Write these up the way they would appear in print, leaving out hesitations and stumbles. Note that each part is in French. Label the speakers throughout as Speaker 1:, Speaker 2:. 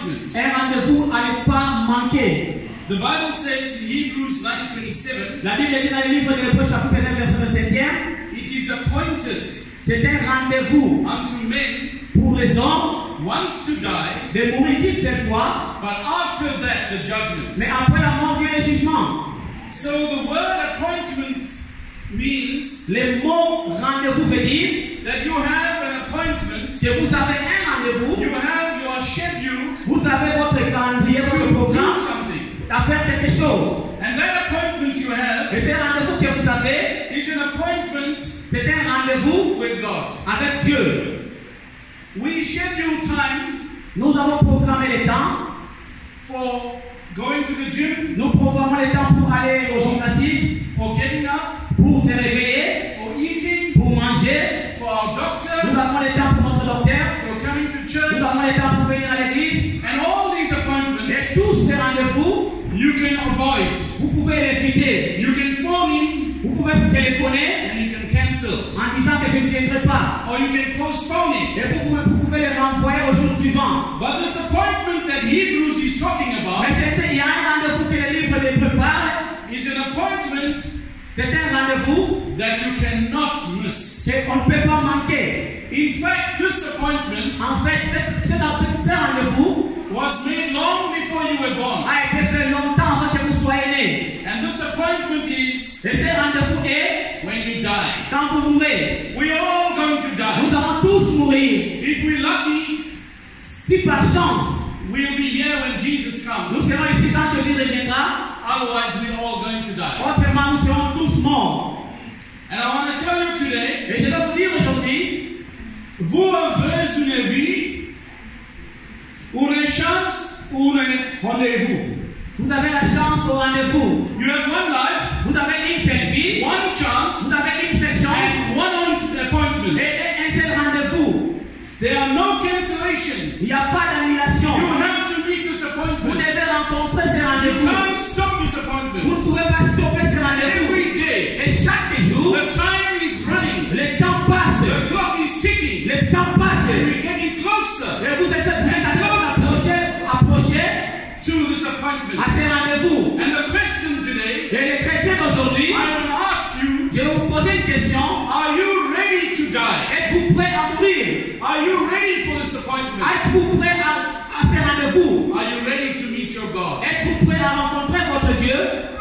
Speaker 1: appointment.
Speaker 2: Un rendez-vous à ne pas manquer.
Speaker 1: The Bible says in Hebrews 9:27,
Speaker 2: La Bible dit dans le livre de l'Hébreux chapitre 9 verset 27,
Speaker 1: it is appointed
Speaker 2: c'est un rendez-vous
Speaker 1: unto men
Speaker 2: pour les hommes
Speaker 1: once to die,
Speaker 2: de mourir qu'une seule fois,
Speaker 1: but after that the judgment.
Speaker 2: mais après la mort vient le jugement.
Speaker 1: So the word appointment means
Speaker 2: Le mot rendez-vous veut dire
Speaker 1: that you have an appointment,
Speaker 2: que vous avez un rendez-vous,
Speaker 1: you have your schedule
Speaker 2: vous avez votre calendrier, votre
Speaker 1: to do
Speaker 2: programme
Speaker 1: something.
Speaker 2: à faire quelque chose.
Speaker 1: And that appointment you have
Speaker 2: Et ce rendez-vous que vous avez,
Speaker 1: is an appointment
Speaker 2: c'est un rendez-vous
Speaker 1: with God.
Speaker 2: avec Dieu.
Speaker 1: We schedule time
Speaker 2: Nous avons programmé le temps,
Speaker 1: for going to the gym,
Speaker 2: nous programmons le temps pour aller au gymnastique,
Speaker 1: for getting up,
Speaker 2: pour se réveiller,
Speaker 1: for eating,
Speaker 2: pour manger.
Speaker 1: for our doctor,
Speaker 2: Nous avons le temps pour notre docteur,
Speaker 1: for coming to
Speaker 2: nous
Speaker 1: church,
Speaker 2: avons le temps pour venir à l'église.
Speaker 1: and all these
Speaker 2: Et
Speaker 1: appointments
Speaker 2: tous ces rendez-vous,
Speaker 1: you can avoid.
Speaker 2: vous pouvez les éviter.
Speaker 1: You can phone in
Speaker 2: Vous pouvez téléphoner
Speaker 1: and you can cancel,
Speaker 2: en disant que je ne viendrai pas.
Speaker 1: or you can postpone
Speaker 2: Et
Speaker 1: it.
Speaker 2: vous pouvez les renvoyer au jour suivant.
Speaker 1: But this appointment that Hebrews is talking about
Speaker 2: Mais il y a un rendez-vous que le livre les prépare.
Speaker 1: is an appointment
Speaker 2: C'est un rendez-vous
Speaker 1: that you cannot miss.
Speaker 2: qu'on ne peut pas manquer.
Speaker 1: In fact, this appointment
Speaker 2: En fait, ce rendez-vous
Speaker 1: was made long before you were born.
Speaker 2: a été fait longtemps avant que vous soyez nés.
Speaker 1: And this appointment is
Speaker 2: Et ce rendez-vous est
Speaker 1: when you die.
Speaker 2: quand vous mourrez.
Speaker 1: We are all going to die.
Speaker 2: Nous allons tous mourir.
Speaker 1: If we're lucky,
Speaker 2: Si par chance,
Speaker 1: we'll be here when Jesus comes.
Speaker 2: nous serons ici quand Jésus reviendra.
Speaker 1: Otherwise, we're all going to die.
Speaker 2: Autrement, nous serons tous morts.
Speaker 1: And I want to tell you today,
Speaker 2: Et je vais vous dire aujourd'hui,
Speaker 1: vous avez une vie, une chance, un rendez-vous.
Speaker 2: vous avez la chance au rendez-vous.
Speaker 1: You have one life,
Speaker 2: Vous avez une seule vie.
Speaker 1: one chance,
Speaker 2: Vous avez une seule chance.
Speaker 1: and one appointment.
Speaker 2: Et un seul rendez-vous.
Speaker 1: There are no
Speaker 2: Il
Speaker 1: cancellations.
Speaker 2: n'y a pas d'annulation.
Speaker 1: You have to meet this
Speaker 2: Vous
Speaker 1: appointment.
Speaker 2: devez rencontrer ce
Speaker 1: You
Speaker 2: rendez-vous.
Speaker 1: can't stop this
Speaker 2: Vous
Speaker 1: appointment.
Speaker 2: ne pouvez pas stopper ce rendez-vous.
Speaker 1: Every day,
Speaker 2: Et chaque jour,
Speaker 1: the time is running.
Speaker 2: le temps passe.
Speaker 1: The clock is ticking.
Speaker 2: Le temps passe.
Speaker 1: We're getting closer
Speaker 2: Et vous êtes approché
Speaker 1: to this appointment.
Speaker 2: à ce rendez-vous.
Speaker 1: And the question today,
Speaker 2: Et les chrétiens d'aujourd'hui,
Speaker 1: I want to ask you,
Speaker 2: je vais vous poser une question.
Speaker 1: are you ready to die?
Speaker 2: Êtes-vous prêt à mourir?
Speaker 1: Are you ready for this appointment?
Speaker 2: Êtes-vous prêt à ce rendez-vous?
Speaker 1: Are you ready to meet your God?
Speaker 2: Êtes-vous prêt à rencontrer votre Dieu?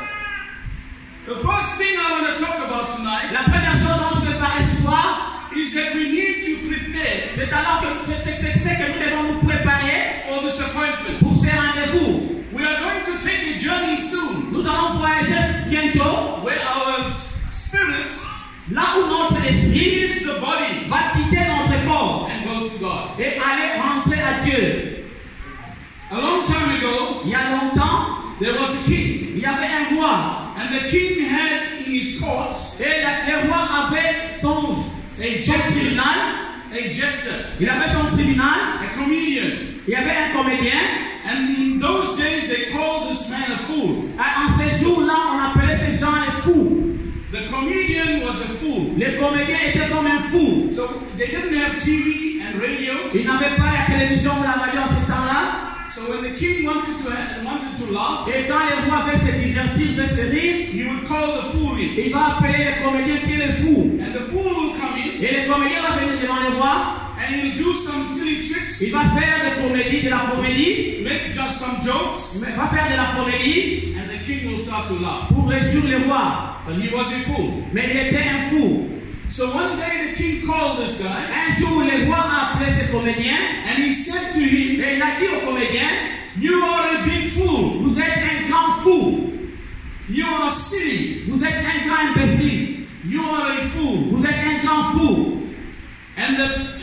Speaker 1: The first thing I want to talk about tonight
Speaker 2: La première chose dont je vais parler ce soir,
Speaker 1: is that we need to prepare
Speaker 2: c'est alors que nous devons nous préparer
Speaker 1: for this appointment.
Speaker 2: pour ce rendez-vous.
Speaker 1: We are going to take a journey soon
Speaker 2: Nous allons voyager bientôt
Speaker 1: where our spirit
Speaker 2: là où notre esprit
Speaker 1: leaves the body
Speaker 2: va quitter notre corps
Speaker 1: and goes to God.
Speaker 2: et aller rentrer à Dieu.
Speaker 1: A long time ago,
Speaker 2: Il y a longtemps,
Speaker 1: there was a king,
Speaker 2: il y avait un roi
Speaker 1: and the king had in his court
Speaker 2: et le roi avait son tribunal.
Speaker 1: a jester,
Speaker 2: Il avait son tribunal.
Speaker 1: a comedian.
Speaker 2: Il y avait un comédien.
Speaker 1: And in those days, they called this man a fool.
Speaker 2: En ces jours-là, on appelait ces gens les fous.
Speaker 1: The comedian was a fool.
Speaker 2: Les comédiens étaient comme un fou.
Speaker 1: So they didn't have TV and radio.
Speaker 2: Ils n'avaient pas la télévision ou la radio en ce temps-là.
Speaker 1: So when the king wanted to laugh,
Speaker 2: Et quand le roi veut se divertir, veut se rire,
Speaker 1: he would call the fool in.
Speaker 2: il va appeler le comédien qui est le fou.
Speaker 1: And the fool will come in
Speaker 2: Et le comédien va venir devant le roi.
Speaker 1: and he'll do some silly
Speaker 2: Il
Speaker 1: tricks,
Speaker 2: va faire de la comédie.
Speaker 1: make just some jokes,
Speaker 2: Il va faire de la comédie
Speaker 1: and the king will start to laugh.
Speaker 2: pour réjouir le roi.
Speaker 1: But he was a fool.
Speaker 2: Mais il était un fou.
Speaker 1: So one day the king called this guy
Speaker 2: Un jour, le roi a appelé ce comédien.
Speaker 1: and he said to him,
Speaker 2: Et il a dit au comédien,
Speaker 1: "You are a big fool.
Speaker 2: vous êtes un grand fou.
Speaker 1: You are silly.
Speaker 2: Vous êtes un grand imbécile.
Speaker 1: You are a fool."
Speaker 2: Vous êtes un grand fou.
Speaker 1: And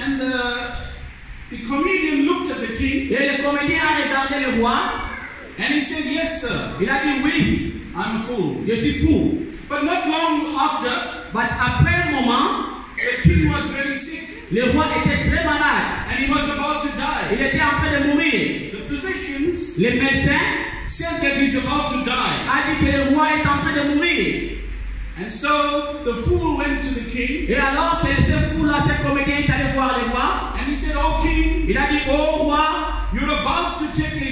Speaker 1: the comedian looked at the king
Speaker 2: Et le comédien a regardé le roi.
Speaker 1: and he said, "Yes, sir,
Speaker 2: Il a dit oui,
Speaker 1: I'm a fool."
Speaker 2: je suis fou.
Speaker 1: But not long after,
Speaker 2: Mais après un moment,
Speaker 1: the king was very sick
Speaker 2: le roi était très malade.
Speaker 1: and he was about to die.
Speaker 2: Il était en train de mourir.
Speaker 1: The physicians
Speaker 2: Les médecins
Speaker 1: said that he's about to die.
Speaker 2: a dit que le roi est en train de mourir.
Speaker 1: And so the fool went to the king
Speaker 2: Et alors que ce fou-là, ce comédien est allé voir le roi.
Speaker 1: and he said, "Oh king,
Speaker 2: Il a dit, oh roi,
Speaker 1: you're about to take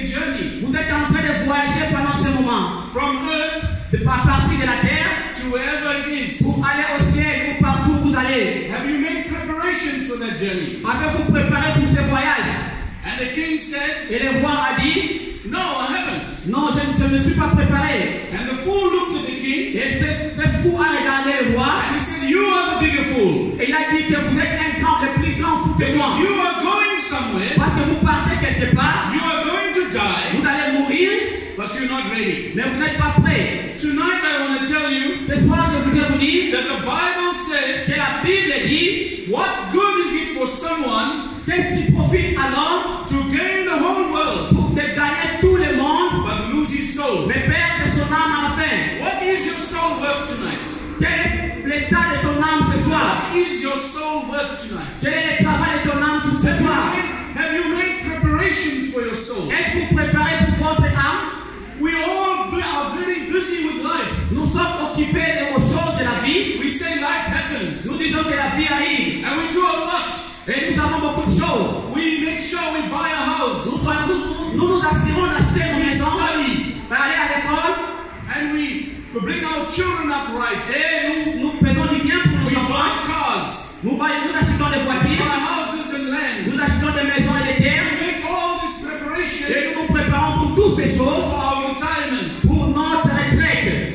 Speaker 2: Vous êtes en train de voyager pendant ce moment.
Speaker 1: from earth
Speaker 2: De partir de la terre
Speaker 1: to wherever it is.
Speaker 2: pour aller au ciel ou partout où vous allez.
Speaker 1: Have you made preparations for that journey?
Speaker 2: Avez-vous préparé pour ce voyage?
Speaker 1: And the king said,
Speaker 2: Et le roi a dit,
Speaker 1: no, I haven't.
Speaker 2: non, je ne me suis pas préparé.
Speaker 1: And the fool looked at the king
Speaker 2: Et ce fou a regardé le roi.
Speaker 1: and he said, you are the bigger fool.
Speaker 2: Et il a dit que vous êtes le plus grand fou que moi.
Speaker 1: Because you are going somewhere,
Speaker 2: Parce que vous partez quelque part,
Speaker 1: you are going to die,
Speaker 2: vous allez mourir,
Speaker 1: but you're not ready.
Speaker 2: mais vous n'êtes pas prêt.
Speaker 1: Tonight I want to tell you
Speaker 2: Ce soir, je voudrais vous dire
Speaker 1: that the Bible says,
Speaker 2: que la Bible dit,
Speaker 1: what good is it for someone
Speaker 2: qu'est-ce qui profite à l'homme
Speaker 1: to gain the whole world
Speaker 2: de gagner tout le monde,
Speaker 1: but lose his soul?
Speaker 2: mais perdre son âme à la fin?
Speaker 1: What is your soul worth tonight?
Speaker 2: Quel est l'état de ton âme ce soir?
Speaker 1: What is your soul worth tonight?
Speaker 2: Quel est le travail de ton âme tout ce soir?
Speaker 1: Have you made preparations for your soul?
Speaker 2: Êtes-vous préparé pour votre âme?
Speaker 1: We all are very busy with life.
Speaker 2: Nous sommes occupés de aux choses de la vie.
Speaker 1: We say life happens,
Speaker 2: Nous disons que la vie arrive.
Speaker 1: and we do a lot.
Speaker 2: Et nous avons beaucoup de choses.
Speaker 1: We make sure we buy a house,
Speaker 2: Nous nous assurons d'acheter une
Speaker 1: we
Speaker 2: maison,
Speaker 1: study,
Speaker 2: aller à l'école,
Speaker 1: and we bring our children up right.
Speaker 2: et nous faisons du bien pour
Speaker 1: We
Speaker 2: nos enfants.
Speaker 1: buy cars,
Speaker 2: Nous achetons des
Speaker 1: we
Speaker 2: voitures,
Speaker 1: buy houses and land.
Speaker 2: nous achetons des maisons et des terres,
Speaker 1: We make all this preparation
Speaker 2: et nous nous préparons pour toutes ces
Speaker 1: for
Speaker 2: choses,
Speaker 1: our retirement.
Speaker 2: pour notre retraite.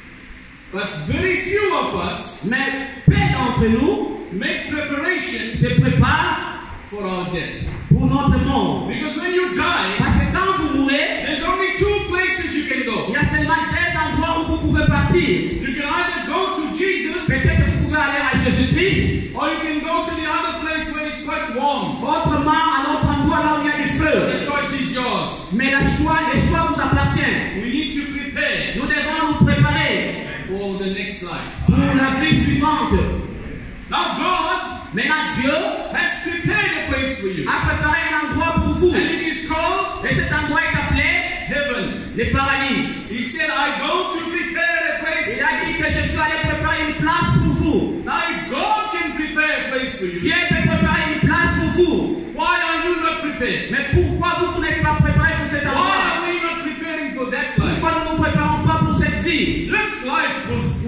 Speaker 1: But very few of us
Speaker 2: Mais peu d'entre nous
Speaker 1: make preparations
Speaker 2: se préparent
Speaker 1: for our death.
Speaker 2: pour notre monde.
Speaker 1: Because when you die,
Speaker 2: Parce que quand vous mourrez,
Speaker 1: there's only two places you can
Speaker 2: il
Speaker 1: go.
Speaker 2: y a seulement deux endroits où vous pouvez partir.
Speaker 1: You can either go to Jesus,
Speaker 2: Peut-être que vous pouvez aller à Jésus-Christ,
Speaker 1: or you can go to the other place where it's quite warm.
Speaker 2: autrement à l'autre endroit là où il y a du feu.
Speaker 1: The choice is yours.
Speaker 2: Mais le choix vous appartient.
Speaker 1: We need to prepare
Speaker 2: Nous devons nous préparer
Speaker 1: for the next life.
Speaker 2: pour la vie suivante.
Speaker 1: Now God
Speaker 2: Maintenant, Dieu
Speaker 1: has prepared a place for you.
Speaker 2: a préparé un endroit pour vous.
Speaker 1: And it is called
Speaker 2: Et cet endroit est appelé
Speaker 1: heaven.
Speaker 2: le paradis.
Speaker 1: He said, I go to prepare a place
Speaker 2: Il
Speaker 1: for
Speaker 2: a
Speaker 1: you.
Speaker 2: dit que je suis allé préparer une place pour vous.
Speaker 1: Now if God can prepare a place for you,
Speaker 2: Dieu peut préparer une place pour vous.
Speaker 1: why are you not prepared?
Speaker 2: Mais pourquoi vous n'êtes pas préparé pour cet
Speaker 1: Why
Speaker 2: endroit?
Speaker 1: are we not preparing for that life?
Speaker 2: Pourquoi nous ne nous préparons pas pour cette vie?
Speaker 1: This life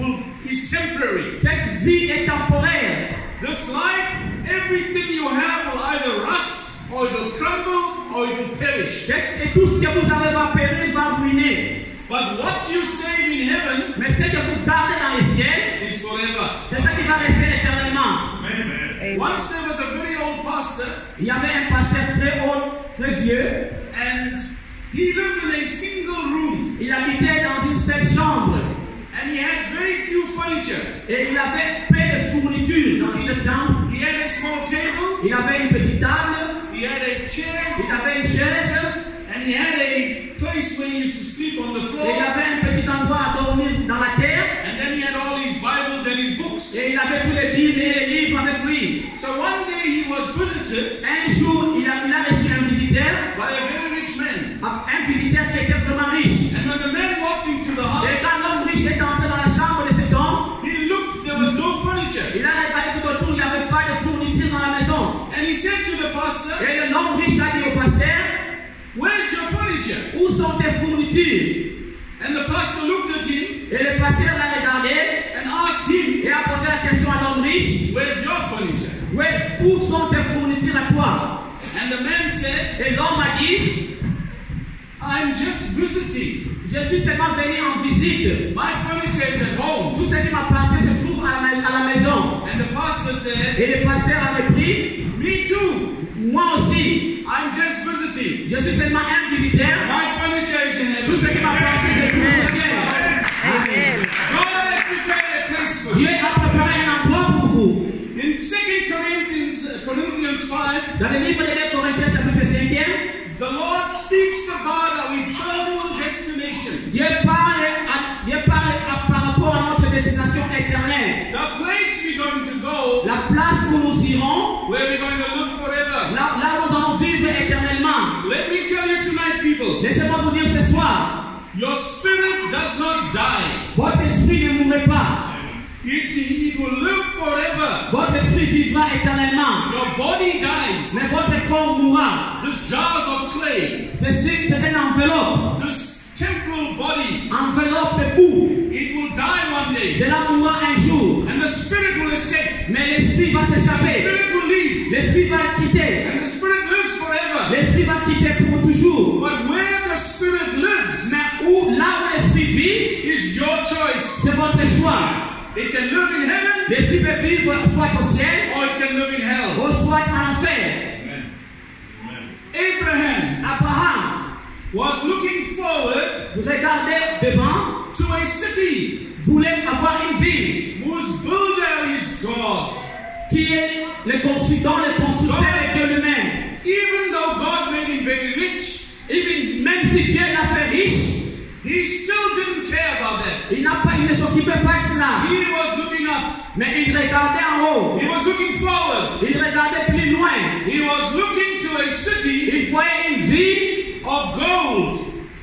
Speaker 1: is temporary.
Speaker 2: Cette vie est temporaire.
Speaker 1: This life, everything you have will either rust, or it will crumble, or it will perish.
Speaker 2: Et tout ce que vous avez va périr, va ruiner.
Speaker 1: But what you save in heaven
Speaker 2: Mais ce que vous gardez dans le ciel,
Speaker 1: is forever.
Speaker 2: c'est ça qui va rester éternellement.
Speaker 1: Once there was a very old pastor,
Speaker 2: Il y avait un pasteur très haut, très vieux.
Speaker 1: and he lived in a single room,
Speaker 2: Il habitait dans une seule chambre.
Speaker 1: and he had very few furniture.
Speaker 2: Et il avait peu de fournitures dans cette chambre.
Speaker 1: He had a small table,
Speaker 2: Il avait une petite table.
Speaker 1: he had a chair,
Speaker 2: Il avait une chaise.
Speaker 1: and he had a place where he used to sleep on the
Speaker 2: Et
Speaker 1: floor.
Speaker 2: il avait un petit endroit à dormir dans la terre.
Speaker 1: And then he had all his Bibles and his books.
Speaker 2: Et il avait tous les Bibles et les livres avec lui.
Speaker 1: So one day he was visited
Speaker 2: Un jour, il a reçu un visiteur.
Speaker 1: by a very rich man.
Speaker 2: Un visiteur qui était vraiment riche.
Speaker 1: And when the man walked into the
Speaker 2: Et
Speaker 1: house,
Speaker 2: quand l'homme riche est entré dans la chambre de cet homme,
Speaker 1: he looked, there was no furniture.
Speaker 2: il a regardé tout autour, il n'y avait pas de fourniture dans la maison.
Speaker 1: And he said to the pastor,
Speaker 2: Et l'homme riche a dit au pasteur,
Speaker 1: where's your furniture?
Speaker 2: où sont tes fournitures?
Speaker 1: And the pastor looked at him
Speaker 2: Et le pasteur l'a regardé
Speaker 1: and asked him,
Speaker 2: et a posé la question à l'homme riche,
Speaker 1: where's your furniture?
Speaker 2: ouais, où sont tes fournitures à toi?
Speaker 1: And the man said,
Speaker 2: Et l'homme a dit,
Speaker 1: I'm just visiting.
Speaker 2: je suis seulement venu en visite.
Speaker 1: My furniture is at home.
Speaker 2: Tout ce qui m'appartient se trouve à la maison.
Speaker 1: And the pastor said,
Speaker 2: Et le pasteur a repris,
Speaker 1: me too.
Speaker 2: moi aussi,
Speaker 1: I'm just visiting.
Speaker 2: je suis seulement un visiteur.
Speaker 1: My furniture is in
Speaker 2: Tout ce
Speaker 1: heaven.
Speaker 2: qui m'appartient se trouve au ciel.
Speaker 3: Amen.
Speaker 1: God has prepared a place for
Speaker 2: Dieu
Speaker 1: you.
Speaker 2: a préparé un endroit pour vous.
Speaker 1: In 2 Corinthians 5,
Speaker 2: Dans le livre de 2 Corinthiens chapitre 5,
Speaker 1: the Lord speaks about our eternal destination.
Speaker 2: Dieu parle par rapport à notre destination éternelle.
Speaker 1: The place we're going to go,
Speaker 2: La place où nous irons,
Speaker 1: where we're going to live forever.
Speaker 2: là où nous allons vivre éternellement.
Speaker 1: Let me tell you tonight, people,
Speaker 2: Laissez-moi vous dire ce soir,
Speaker 1: your spirit does not die.
Speaker 2: votre esprit ne mourra pas.
Speaker 1: It will live forever.
Speaker 2: Votre esprit vivra éternellement.
Speaker 1: Your body dies.
Speaker 2: Mais votre corps mourra.
Speaker 1: This jars of clay,
Speaker 2: C'est une enveloppe.
Speaker 1: day.
Speaker 2: Cela mourra un jour.
Speaker 1: And the spirit will escape.
Speaker 2: Mais l'esprit va
Speaker 1: The
Speaker 2: s'échapper.
Speaker 1: spirit will leave.
Speaker 2: L'esprit va quitter.
Speaker 1: And the spirit lives forever.
Speaker 2: L'esprit va quitter pour toujours.
Speaker 1: But where the spirit lives
Speaker 2: Mais où, là où l'esprit vit,
Speaker 1: is your choice.
Speaker 2: c'est votre choix.
Speaker 1: It can live in heaven
Speaker 2: L'esprit peut vivre soit au ciel,
Speaker 1: or it can live in hell.
Speaker 2: ou soit en enfer.
Speaker 1: Abraham
Speaker 2: Abraham,
Speaker 1: was looking forward
Speaker 2: vous regardez devant,
Speaker 1: to a city
Speaker 2: voulait avoir une ville
Speaker 1: whose builder is God.
Speaker 2: qui est le constructeur et Dieu lui-même.
Speaker 1: Even though God made him very rich,
Speaker 2: Même si Dieu l'a fait riche,
Speaker 1: he still didn't care about that.
Speaker 2: il ne s'occupait pas de cela.
Speaker 1: He was looking up.
Speaker 2: Mais il regardait en haut.
Speaker 1: He was looking forward.
Speaker 2: Il regardait plus loin.
Speaker 1: He was looking to a city
Speaker 2: Il voyait une ville,
Speaker 1: of gold.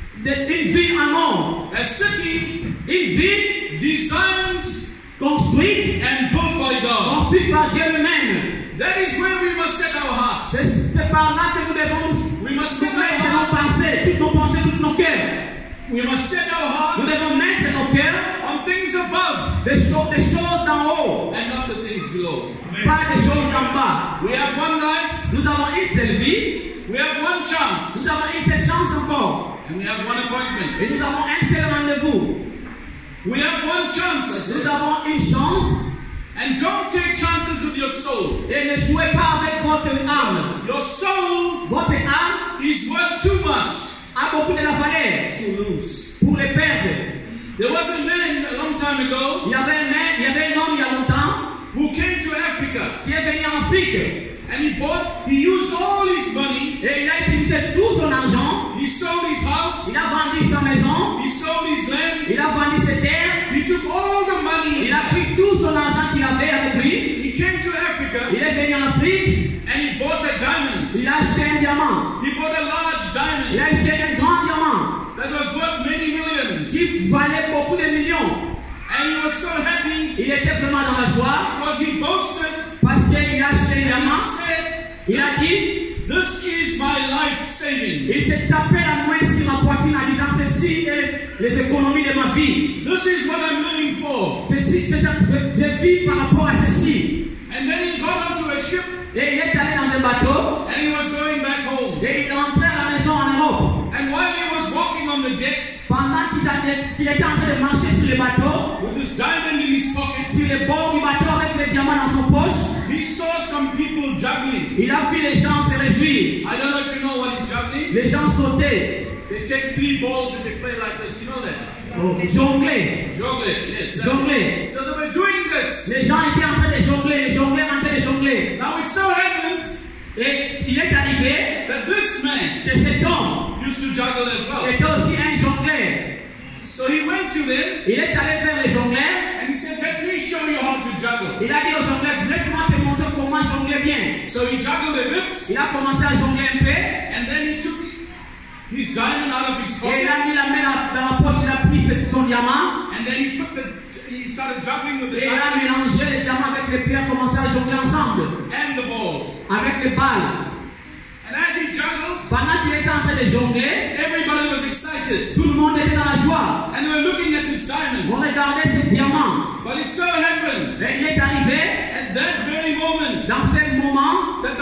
Speaker 2: une ville en or.
Speaker 1: A city
Speaker 2: Une ville
Speaker 1: designed
Speaker 2: construite,
Speaker 1: and built by God.
Speaker 2: construite par Dieu lui-même.
Speaker 1: That is where we must set our hearts.
Speaker 2: C'est par là que nous devons
Speaker 1: We must set
Speaker 2: mettre
Speaker 1: our
Speaker 2: nos
Speaker 1: hearts.
Speaker 2: pensées, toutes nos cœurs.
Speaker 1: We must set our
Speaker 2: Nous
Speaker 1: hearts
Speaker 2: devons mettre nos cœurs
Speaker 1: on things above
Speaker 2: des choses d'en haut,
Speaker 1: and not the things below.
Speaker 2: pas des choses d'en bas.
Speaker 1: We have one life.
Speaker 2: Nous avons une seule vie,
Speaker 1: We have one chance.
Speaker 2: nous avons une seule chance encore.
Speaker 1: And we have one appointment.
Speaker 2: Et nous avons un seul rendez-vous.
Speaker 1: We have one chance, I
Speaker 2: Nous
Speaker 1: said.
Speaker 2: avons une chance.
Speaker 1: And don't take chances with your soul.
Speaker 2: Et ne jouez pas avec votre âme.
Speaker 1: Your soul
Speaker 2: Votre âme
Speaker 1: is worth too much
Speaker 2: a beaucoup de la valeur
Speaker 1: to lose.
Speaker 2: pour les perdre.
Speaker 1: There was a man a long time ago
Speaker 2: Il y avait un homme il y a longtemps
Speaker 1: who came to Africa
Speaker 2: qui est venu en Afrique.
Speaker 1: and he used all his money.
Speaker 2: Et il a utilisé tout son argent.
Speaker 1: He sold his house.
Speaker 2: Il a vendu sa maison.
Speaker 1: He sold his land.
Speaker 2: Il a vendu ses terres.
Speaker 1: He took all the money.
Speaker 2: Il a pris tout son argent qu'il avait avec lui.
Speaker 1: He came to Africa
Speaker 2: Il est venu en Afrique.
Speaker 1: and he bought a diamond.
Speaker 2: Il a acheté un diamant.
Speaker 1: He bought a large
Speaker 2: Il
Speaker 1: diamond
Speaker 2: a acheté un grand diamant
Speaker 1: that was worth many millions.
Speaker 2: qui valait beaucoup de millions.
Speaker 1: And he was so happy
Speaker 2: Il était vraiment dans la joie
Speaker 1: because he boasted.
Speaker 2: parce qu'il a acheté un
Speaker 1: He
Speaker 2: diamant.
Speaker 1: said,
Speaker 2: Il a dit,
Speaker 1: "This is my life
Speaker 2: il
Speaker 1: savings.
Speaker 2: s'est tapé la main sur la poitrine en disant ceci est les économies de ma vie.
Speaker 1: This is what I'm living for."
Speaker 2: Je vis par rapport à ceci.
Speaker 1: And then he got onto a ship
Speaker 2: Et il est allé dans un bateau
Speaker 1: and he was going back home.
Speaker 2: et il est rentré à la maison en Europe.
Speaker 1: And while he was walking on the deck
Speaker 2: Pendant qu'il était en train de marcher sur le bateau,
Speaker 1: with this diamond in his pocket,
Speaker 2: sur le bord du bateau avec le diamant dans son poche,
Speaker 1: he saw some people juggling.
Speaker 2: il a vu les gens se réjouir.
Speaker 1: I don't know if you know what is juggling.
Speaker 2: Les gens sautaient,
Speaker 1: They take 3 balls and they play like this. You know that?
Speaker 2: jonglaient,
Speaker 1: Juggling. Yes.
Speaker 2: jonglaient.
Speaker 1: So they were doing this.
Speaker 2: Les gens étaient en train de jongler, les jongleurs en train de jongler.
Speaker 1: Now it so happened
Speaker 2: Et il est arrivé
Speaker 1: that this man
Speaker 2: que cet homme
Speaker 1: used to juggle as well.
Speaker 2: était aussi un jongleur.
Speaker 1: So he went to them
Speaker 2: Il est allé vers les jongleurs.
Speaker 1: and he said, "Let me show you how to juggle."
Speaker 2: Il a dit aux jongleurs, laisse-moi te montrer comment jongler bien.
Speaker 1: So he juggled a bit
Speaker 2: Il a commencé à jongler un peu.
Speaker 1: and then he took his diamond out of his
Speaker 2: Et il
Speaker 1: pocket
Speaker 2: a mis la main dans la poche, il a pris son diamant.
Speaker 1: and then he started juggling with the
Speaker 2: Et il a
Speaker 1: diamond
Speaker 2: mélangé les diamants avec les pieds, a commencé à jongler ensemble.
Speaker 1: and the balls.
Speaker 2: Avec les balles.
Speaker 1: And as he juggled,
Speaker 2: Pendant qu'il était en train de jongler,
Speaker 1: everybody was excited.
Speaker 2: tout le monde était dans la joie.
Speaker 1: And they were looking at this diamond.
Speaker 2: On regardait ces diamants.
Speaker 1: But it so happened
Speaker 2: Et il est arrivé,
Speaker 1: at that very moment
Speaker 2: dans ce moment,
Speaker 1: that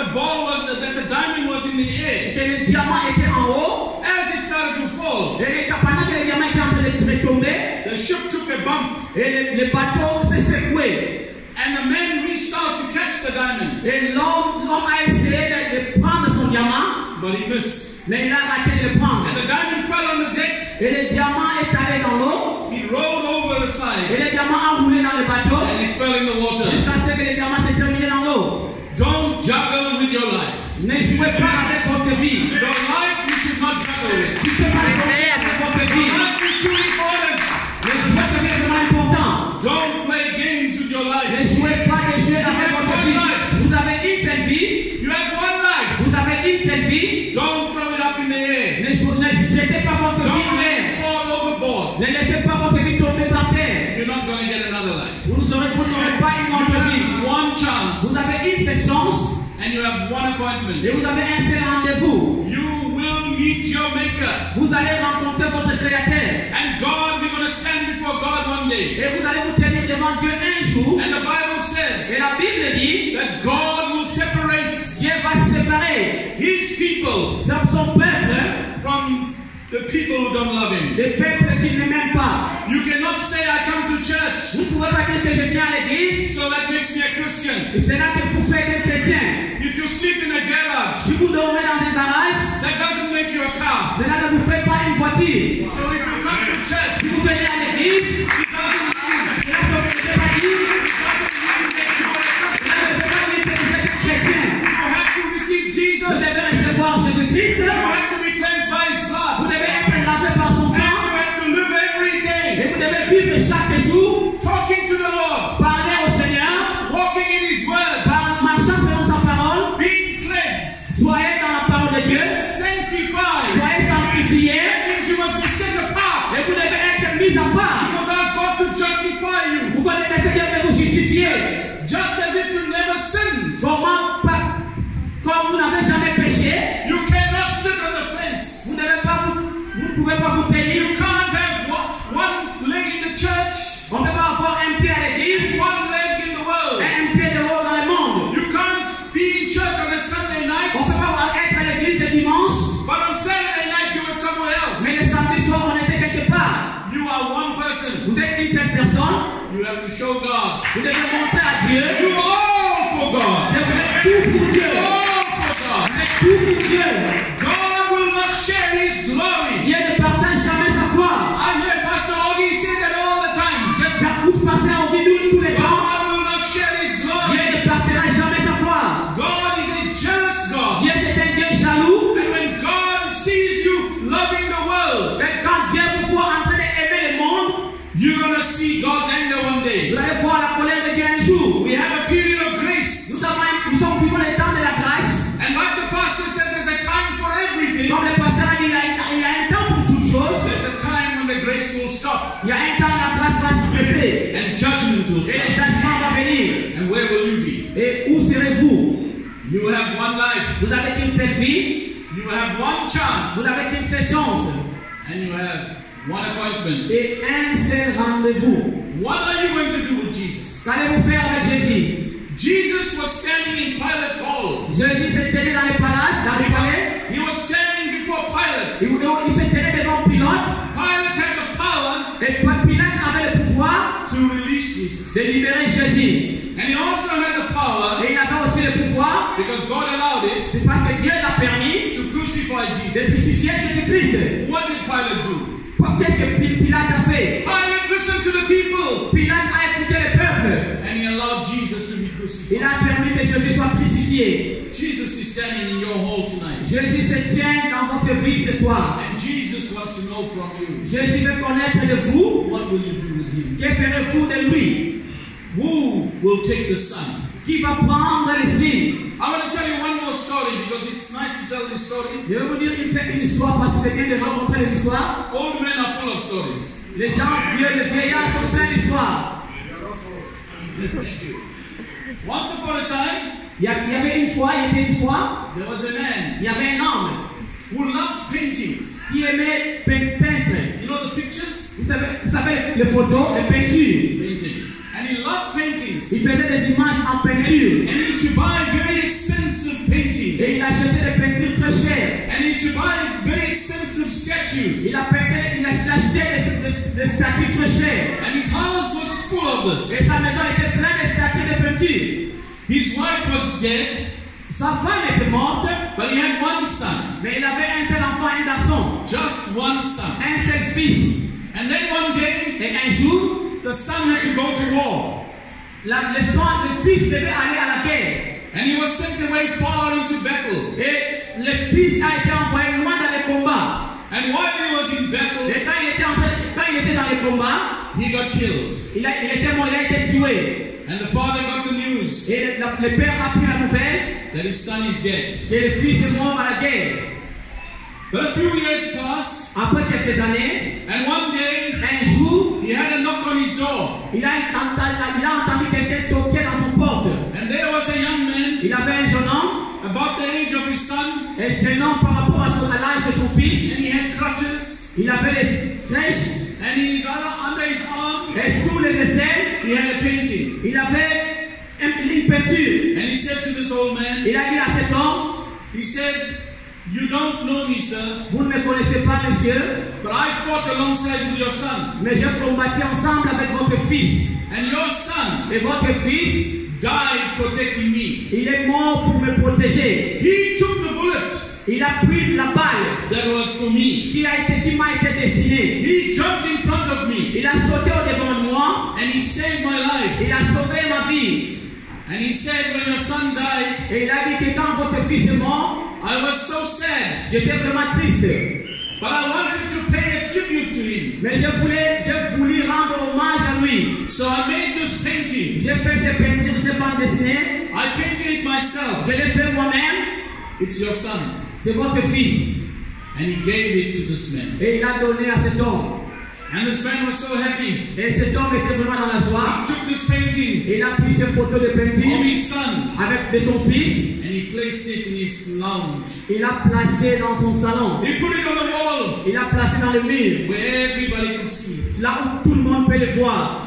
Speaker 1: the diamond was in the air.
Speaker 2: que le diamant était en haut.
Speaker 1: As it started to fall,
Speaker 2: Et pendant que le diamant était en train de tomber,
Speaker 1: the ship took a bump
Speaker 2: et le bateau s'est secoué.
Speaker 1: and the man reached out to catch the diamond,
Speaker 2: Et l'homme a essayé de prendre son diamant,
Speaker 1: but he missed.
Speaker 2: mais il a raté de le prendre.
Speaker 1: And the diamond fell on the deck.
Speaker 2: Et le diamant est allé dans l'eau.
Speaker 1: He rolled over the
Speaker 2: Et
Speaker 1: side
Speaker 2: le diamant a roulé dans le bateau.
Speaker 1: and it fell in the water.
Speaker 2: Jusqu'à ce que le diamant s'est terminé dans l'eau.
Speaker 1: Don't juggle with your life.
Speaker 2: Ne jouez pas avec votre vie.
Speaker 1: Your life you should not juggle with.
Speaker 2: Tu ne peux pas jouer avec votre vie.
Speaker 1: Life is too important.
Speaker 2: Votre vie est vraiment important.
Speaker 1: Don't play games with your life.
Speaker 2: Ne jouez pas des jeux avec votre vie. Vous avez une seule vie.
Speaker 1: You have one life.
Speaker 2: Vous avez une seule vie.
Speaker 1: Don't throw it up in the air.
Speaker 2: Ne jetez pas votre vie
Speaker 1: Don't
Speaker 2: en
Speaker 1: let
Speaker 2: l'air.
Speaker 1: it fall overboard.
Speaker 2: Ne laissez pas votre vie tomber par terre.
Speaker 1: You're not going to get another life.
Speaker 2: Vous n'aurez pas une
Speaker 1: You
Speaker 2: autre
Speaker 1: have
Speaker 2: vie.
Speaker 1: one
Speaker 2: Vous
Speaker 1: chance
Speaker 2: avez une seule chance
Speaker 1: and you have one appointment.
Speaker 2: et vous avez un seul rendez-vous.
Speaker 1: You will meet your maker.
Speaker 2: Vous allez rencontrer votre Créateur.
Speaker 1: And God, we're going to stand before God one day.
Speaker 2: Et vous allez vous tenir devant Dieu un jour.
Speaker 1: And the Bible
Speaker 2: Et
Speaker 1: says
Speaker 2: la Bible dit,
Speaker 1: that God will separate
Speaker 2: Dieu va séparer
Speaker 1: His people
Speaker 2: son peuple
Speaker 1: from the people who don't love Him.
Speaker 2: des peuples qui ne m'aiment pas.
Speaker 1: You cannot say, I come to church,
Speaker 2: Vous ne pouvez pas dire que je viens à l'église,
Speaker 1: so that makes me a Christian.
Speaker 2: et c'est là que vous faites des chrétiens.
Speaker 1: If you sleep in a garage,
Speaker 2: Si vous dormez dans un garage,
Speaker 1: that doesn't make you a car.
Speaker 2: cela ne vous fait pas une voiture.
Speaker 1: So if you come to church,
Speaker 2: Si vous venez à l'église,
Speaker 1: it doesn't mean
Speaker 2: cela ne vous fait pas dire,
Speaker 1: that you are a Christian.
Speaker 2: cela ne veut pas dire que vous êtes chrétien.
Speaker 1: You have to receive
Speaker 2: Vous
Speaker 1: Jesus.
Speaker 2: devez recevoir Jésus-Christ,
Speaker 1: You have to be cleansed by His blood.
Speaker 2: vous devez être lavé par son
Speaker 1: And
Speaker 2: sang,
Speaker 1: you have to live every
Speaker 2: et
Speaker 1: day
Speaker 2: vous devez vivre chaque jour,
Speaker 1: talking to the Lord,
Speaker 2: parler au Seigneur,
Speaker 1: walking in His word,
Speaker 2: marchant selon sa parole,
Speaker 1: being cleansed,
Speaker 2: soyez dans la parole de Dieu,
Speaker 1: sanctified.
Speaker 2: soyez sanctifiés,
Speaker 1: That means you must be set apart.
Speaker 2: et vous devez être mis à part.
Speaker 1: Because ask God to justify you.
Speaker 2: Vous voulez que le Seigneur va vous justifier.
Speaker 1: Just as if you never sinned.
Speaker 2: Comme vous n'avez jamais péché,
Speaker 1: You cannot sit on the fence.
Speaker 2: vous ne pouvez pas vous tenir.
Speaker 1: You can't have one leg in the church,
Speaker 2: On ne peut pas avoir un pied à l'église
Speaker 1: one leg in the world.
Speaker 2: et un pied dehors dans le monde.
Speaker 1: You can't be in church on a Sunday night,
Speaker 2: On ne peut pas être à l'église le dimanche,
Speaker 1: but on Saturday night you were somewhere else.
Speaker 2: mais le samedi soir on était quelque part.
Speaker 1: You are one person.
Speaker 2: Vous êtes une seule personne.
Speaker 1: You have to show God.
Speaker 2: Vous devez montrer à Dieu.
Speaker 1: You all for God.
Speaker 2: Vous faites tout pour Dieu.
Speaker 1: All for God.
Speaker 2: Vous faites tout pour Dieu.
Speaker 1: God will not share His glory.
Speaker 2: Dieu ne partage jamais sa gloire.
Speaker 1: I hear Pastor Augie say that all the time.
Speaker 2: J'écoute passer en vidéo tous les temps.
Speaker 1: God will not share His
Speaker 2: Dieu
Speaker 1: glory.
Speaker 2: ne partagera jamais sa gloire.
Speaker 1: God is a jealous God.
Speaker 2: Dieu c'est un Dieu jaloux.
Speaker 1: And when God sees you loving the world,
Speaker 2: Et quand Dieu vous voit en train d'aimer le monde,
Speaker 1: you're going to see God's anger one day.
Speaker 2: vous allez voir la colère de Dieu un jour.
Speaker 1: We have a period of grace.
Speaker 2: Nous sommes vivant le temps de la grâce.
Speaker 1: And like the pastor said, there's a time for everything.
Speaker 2: Comme le pasteur a dit, il y a un temps pour toutes choses.
Speaker 1: There's a time when the grace will stop.
Speaker 2: Il y a un temps où la grâce va se cesser.
Speaker 1: And judgment will
Speaker 2: Et le
Speaker 1: stop.
Speaker 2: jugement va venir.
Speaker 1: And where will you be?
Speaker 2: Et où serez-vous?
Speaker 1: You will have one life.
Speaker 2: Vous avez qu'une seule vie.
Speaker 1: You will have one
Speaker 2: Vous
Speaker 1: chance.
Speaker 2: n'avez qu'une seule chance.
Speaker 1: And you have one appointment.
Speaker 2: Et un seul rendez-vous.
Speaker 1: What are you going to do with Jesus?
Speaker 2: Qu'allez-vous faire avec Jésus?
Speaker 1: Jesus was standing in Pilate's hall.
Speaker 2: Jésus s'est tenu dans les palaces, dans les palais.
Speaker 1: He was standing before Pilate.
Speaker 2: Il s'est tenu devant Pilate.
Speaker 1: Pilate had the power
Speaker 2: Et Pilate avait le pouvoir
Speaker 1: to release Jesus.
Speaker 2: de libérer Jésus.
Speaker 1: And he also had the power,
Speaker 2: Et il avait aussi le pouvoir,
Speaker 1: because God allowed it,
Speaker 2: c'est parce que Dieu l'a permis,
Speaker 1: to crucify
Speaker 2: de
Speaker 1: Jesus.
Speaker 2: crucifier Jésus-Christ.
Speaker 1: What did Pilate do?
Speaker 2: Qu'est-ce que Pilate a fait?
Speaker 1: Pilate listened to the people.
Speaker 2: Pilate a écouté le peuple.
Speaker 1: And he allowed Jesus to be
Speaker 2: Il
Speaker 1: crucified.
Speaker 2: a permis que Jésus soit crucifié.
Speaker 1: Jesus is standing in your hall tonight.
Speaker 2: Jésus se tient dans votre vie ce soir.
Speaker 1: And Jesus wants to know from you,
Speaker 2: Jésus veut connaître de vous.
Speaker 1: what will you do with him?
Speaker 2: Que ferez-vous de lui?
Speaker 1: Who will take the son?
Speaker 2: Qui va prendre les signes?
Speaker 1: I want to tell you one more story because it's nice to tell these stories.
Speaker 2: Je vais vous dire une histoire parce que c'est bien de rencontrer les histoires.
Speaker 1: Old men are full of stories.
Speaker 2: Les gens vieux, les vieillards sont pleins d'histoires.
Speaker 1: Once upon a time,
Speaker 2: Il y avait une fois,
Speaker 1: there was a man
Speaker 2: il y avait un homme
Speaker 1: who loved paintings.
Speaker 2: qui aimait peindre.
Speaker 1: You know the pictures?
Speaker 2: Vous savez les photos, les peintures.
Speaker 1: Painting. And he loved paintings.
Speaker 2: Il faisait des images en peinture.
Speaker 1: And he used to buy very expensive paintings.
Speaker 2: Et il achetait des peintures très chères.
Speaker 1: And he used to buy very expensive statues.
Speaker 2: Il achetait des statues très chères.
Speaker 1: And his house was full of this.
Speaker 2: Et sa maison était pleine de statues de peinture.
Speaker 1: His wife was dead,
Speaker 2: Sa femme était morte,
Speaker 1: but he had one son.
Speaker 2: mais il avait un seul enfant, un garçon.
Speaker 1: Just one son.
Speaker 2: Un seul fils.
Speaker 1: And then one day,
Speaker 2: Et un jour,
Speaker 1: the son had to go to war.
Speaker 2: le fils devait aller à la guerre.
Speaker 1: And he was sent away far into battle.
Speaker 2: Et le fils a été envoyé loin dans les combats.
Speaker 1: And while he was in battle,
Speaker 2: Et quand il était dans les combats,
Speaker 1: he got killed.
Speaker 2: il était mort, il a été tué.
Speaker 1: And the father got the news
Speaker 2: Et le père a pris la nouvelle
Speaker 1: that his son is dead.
Speaker 2: que le fils est mort à la guerre.
Speaker 1: But a few years passed,
Speaker 2: Après quelques années,
Speaker 1: and one day,
Speaker 2: un jour,
Speaker 1: he had a knock on his door.
Speaker 2: il a entendu quelqu'un toquer dans son porte.
Speaker 1: And there was a young man,
Speaker 2: Il avait un jeune homme,
Speaker 1: about the age of his son,
Speaker 2: et ce jeune homme par rapport à l'âge de son fils,
Speaker 1: and he had crutches.
Speaker 2: Il avait les flèches.
Speaker 1: And under his arm,
Speaker 2: Et sous les aisselles,
Speaker 1: he had a painting.
Speaker 2: il avait une peinture.
Speaker 1: And he said to this old man,
Speaker 2: Il a dit à cet homme,
Speaker 1: he said, "You don't know me, sir,
Speaker 2: vous ne me connaissez pas, monsieur,
Speaker 1: but I fought alongside with your son.
Speaker 2: mais j'ai combattu ensemble avec votre fils.
Speaker 1: And your son
Speaker 2: Et votre fils,
Speaker 1: died protecting me.
Speaker 2: il est mort pour me protéger.
Speaker 1: He took the bullet
Speaker 2: Il a pris la balle
Speaker 1: that was for me.
Speaker 2: qui m'a été destinée.
Speaker 1: He jumped in front of me
Speaker 2: Il a sauté au-devant de moi.
Speaker 1: and he saved my life.
Speaker 2: Il a sauvé ma vie.
Speaker 1: And he said, when your son died,
Speaker 2: Et il a dit que quand votre fils est mort,
Speaker 1: I was so sad,
Speaker 2: j'étais vraiment triste.
Speaker 1: but I wanted to pay a tribute to him.
Speaker 2: Mais je voulais rendre hommage à lui.
Speaker 1: So I made this painting.
Speaker 2: J'ai fait ces peintures, ces bandes dessinées.
Speaker 1: I painted it myself.
Speaker 2: Je l'ai fait moi-même.
Speaker 1: It's your son.
Speaker 2: C'est votre fils.
Speaker 1: And he gave it to this man.
Speaker 2: Et il a donné à cet homme.
Speaker 1: And this man was so happy.
Speaker 2: Et cet homme était vraiment dans la joie.
Speaker 1: He took this painting
Speaker 2: Il a pris ces photos de
Speaker 1: of
Speaker 2: peinture
Speaker 1: his son
Speaker 2: avec de son fils.
Speaker 1: and he placed it in his lounge.
Speaker 2: Il l'a placé dans son salon.
Speaker 1: He put it on the wall
Speaker 2: Il l'a placé dans le mur.
Speaker 1: where everybody could see it.
Speaker 2: Là où tout le monde peut le voir.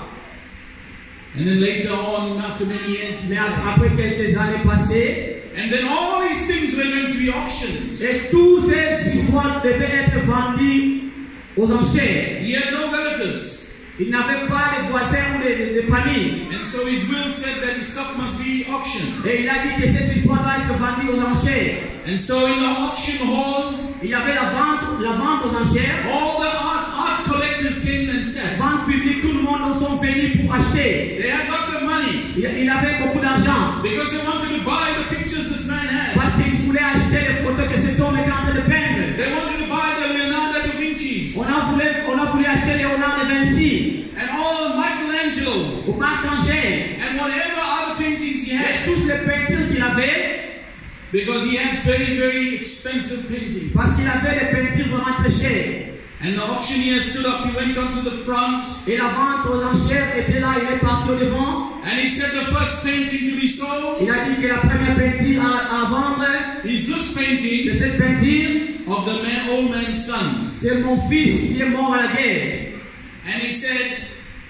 Speaker 1: And then later on, after many years,
Speaker 2: Mais après quelques années passées,
Speaker 1: and then all these things were going to be auctioned.
Speaker 2: et toutes ces histoires devaient être vendues aux enchères.
Speaker 1: He had no relatives.
Speaker 2: Il n'avait pas de voisins ou de famille.
Speaker 1: And so his will said that his stuff must be auctioned.
Speaker 2: Et il a dit que ces histoires doivent être vendues aux enchères.
Speaker 1: And so in the auction hall,
Speaker 2: Il y avait la vente aux enchères.
Speaker 1: all the art collectors came and sat.
Speaker 2: Vente publique, tout le monde sont venus pour acheter.
Speaker 1: They had lots of money
Speaker 2: Il avait beaucoup d'argent.
Speaker 1: because they wanted to buy the pictures this man had.
Speaker 2: Parce qu'il voulait acheter les photos que cet homme était en train de peindre.
Speaker 1: They wanted to buy the Leonardo da Vinci's
Speaker 2: On a voulu acheter Léonard de Vinci,
Speaker 1: and all Michelangelo
Speaker 2: ou Marc-Angèle,
Speaker 1: and whatever other paintings he
Speaker 2: et
Speaker 1: had,
Speaker 2: toutes les peintures qu'il avait,
Speaker 1: because he had very, very expensive paintings.
Speaker 2: parce qu'il avait des peintures vraiment très chères.
Speaker 1: And the auctioneer stood up, he went onto the front,
Speaker 2: Et la vente aux enchères était là, il est parti au devant.
Speaker 1: and he said the first painting to be sold
Speaker 2: Il a dit que la première peinture à vendre,
Speaker 1: is this
Speaker 2: c'est
Speaker 1: painting
Speaker 2: cette peinture,
Speaker 1: of the old man's son.
Speaker 2: c'est mon fils qui est mort à la guerre.
Speaker 1: And he said,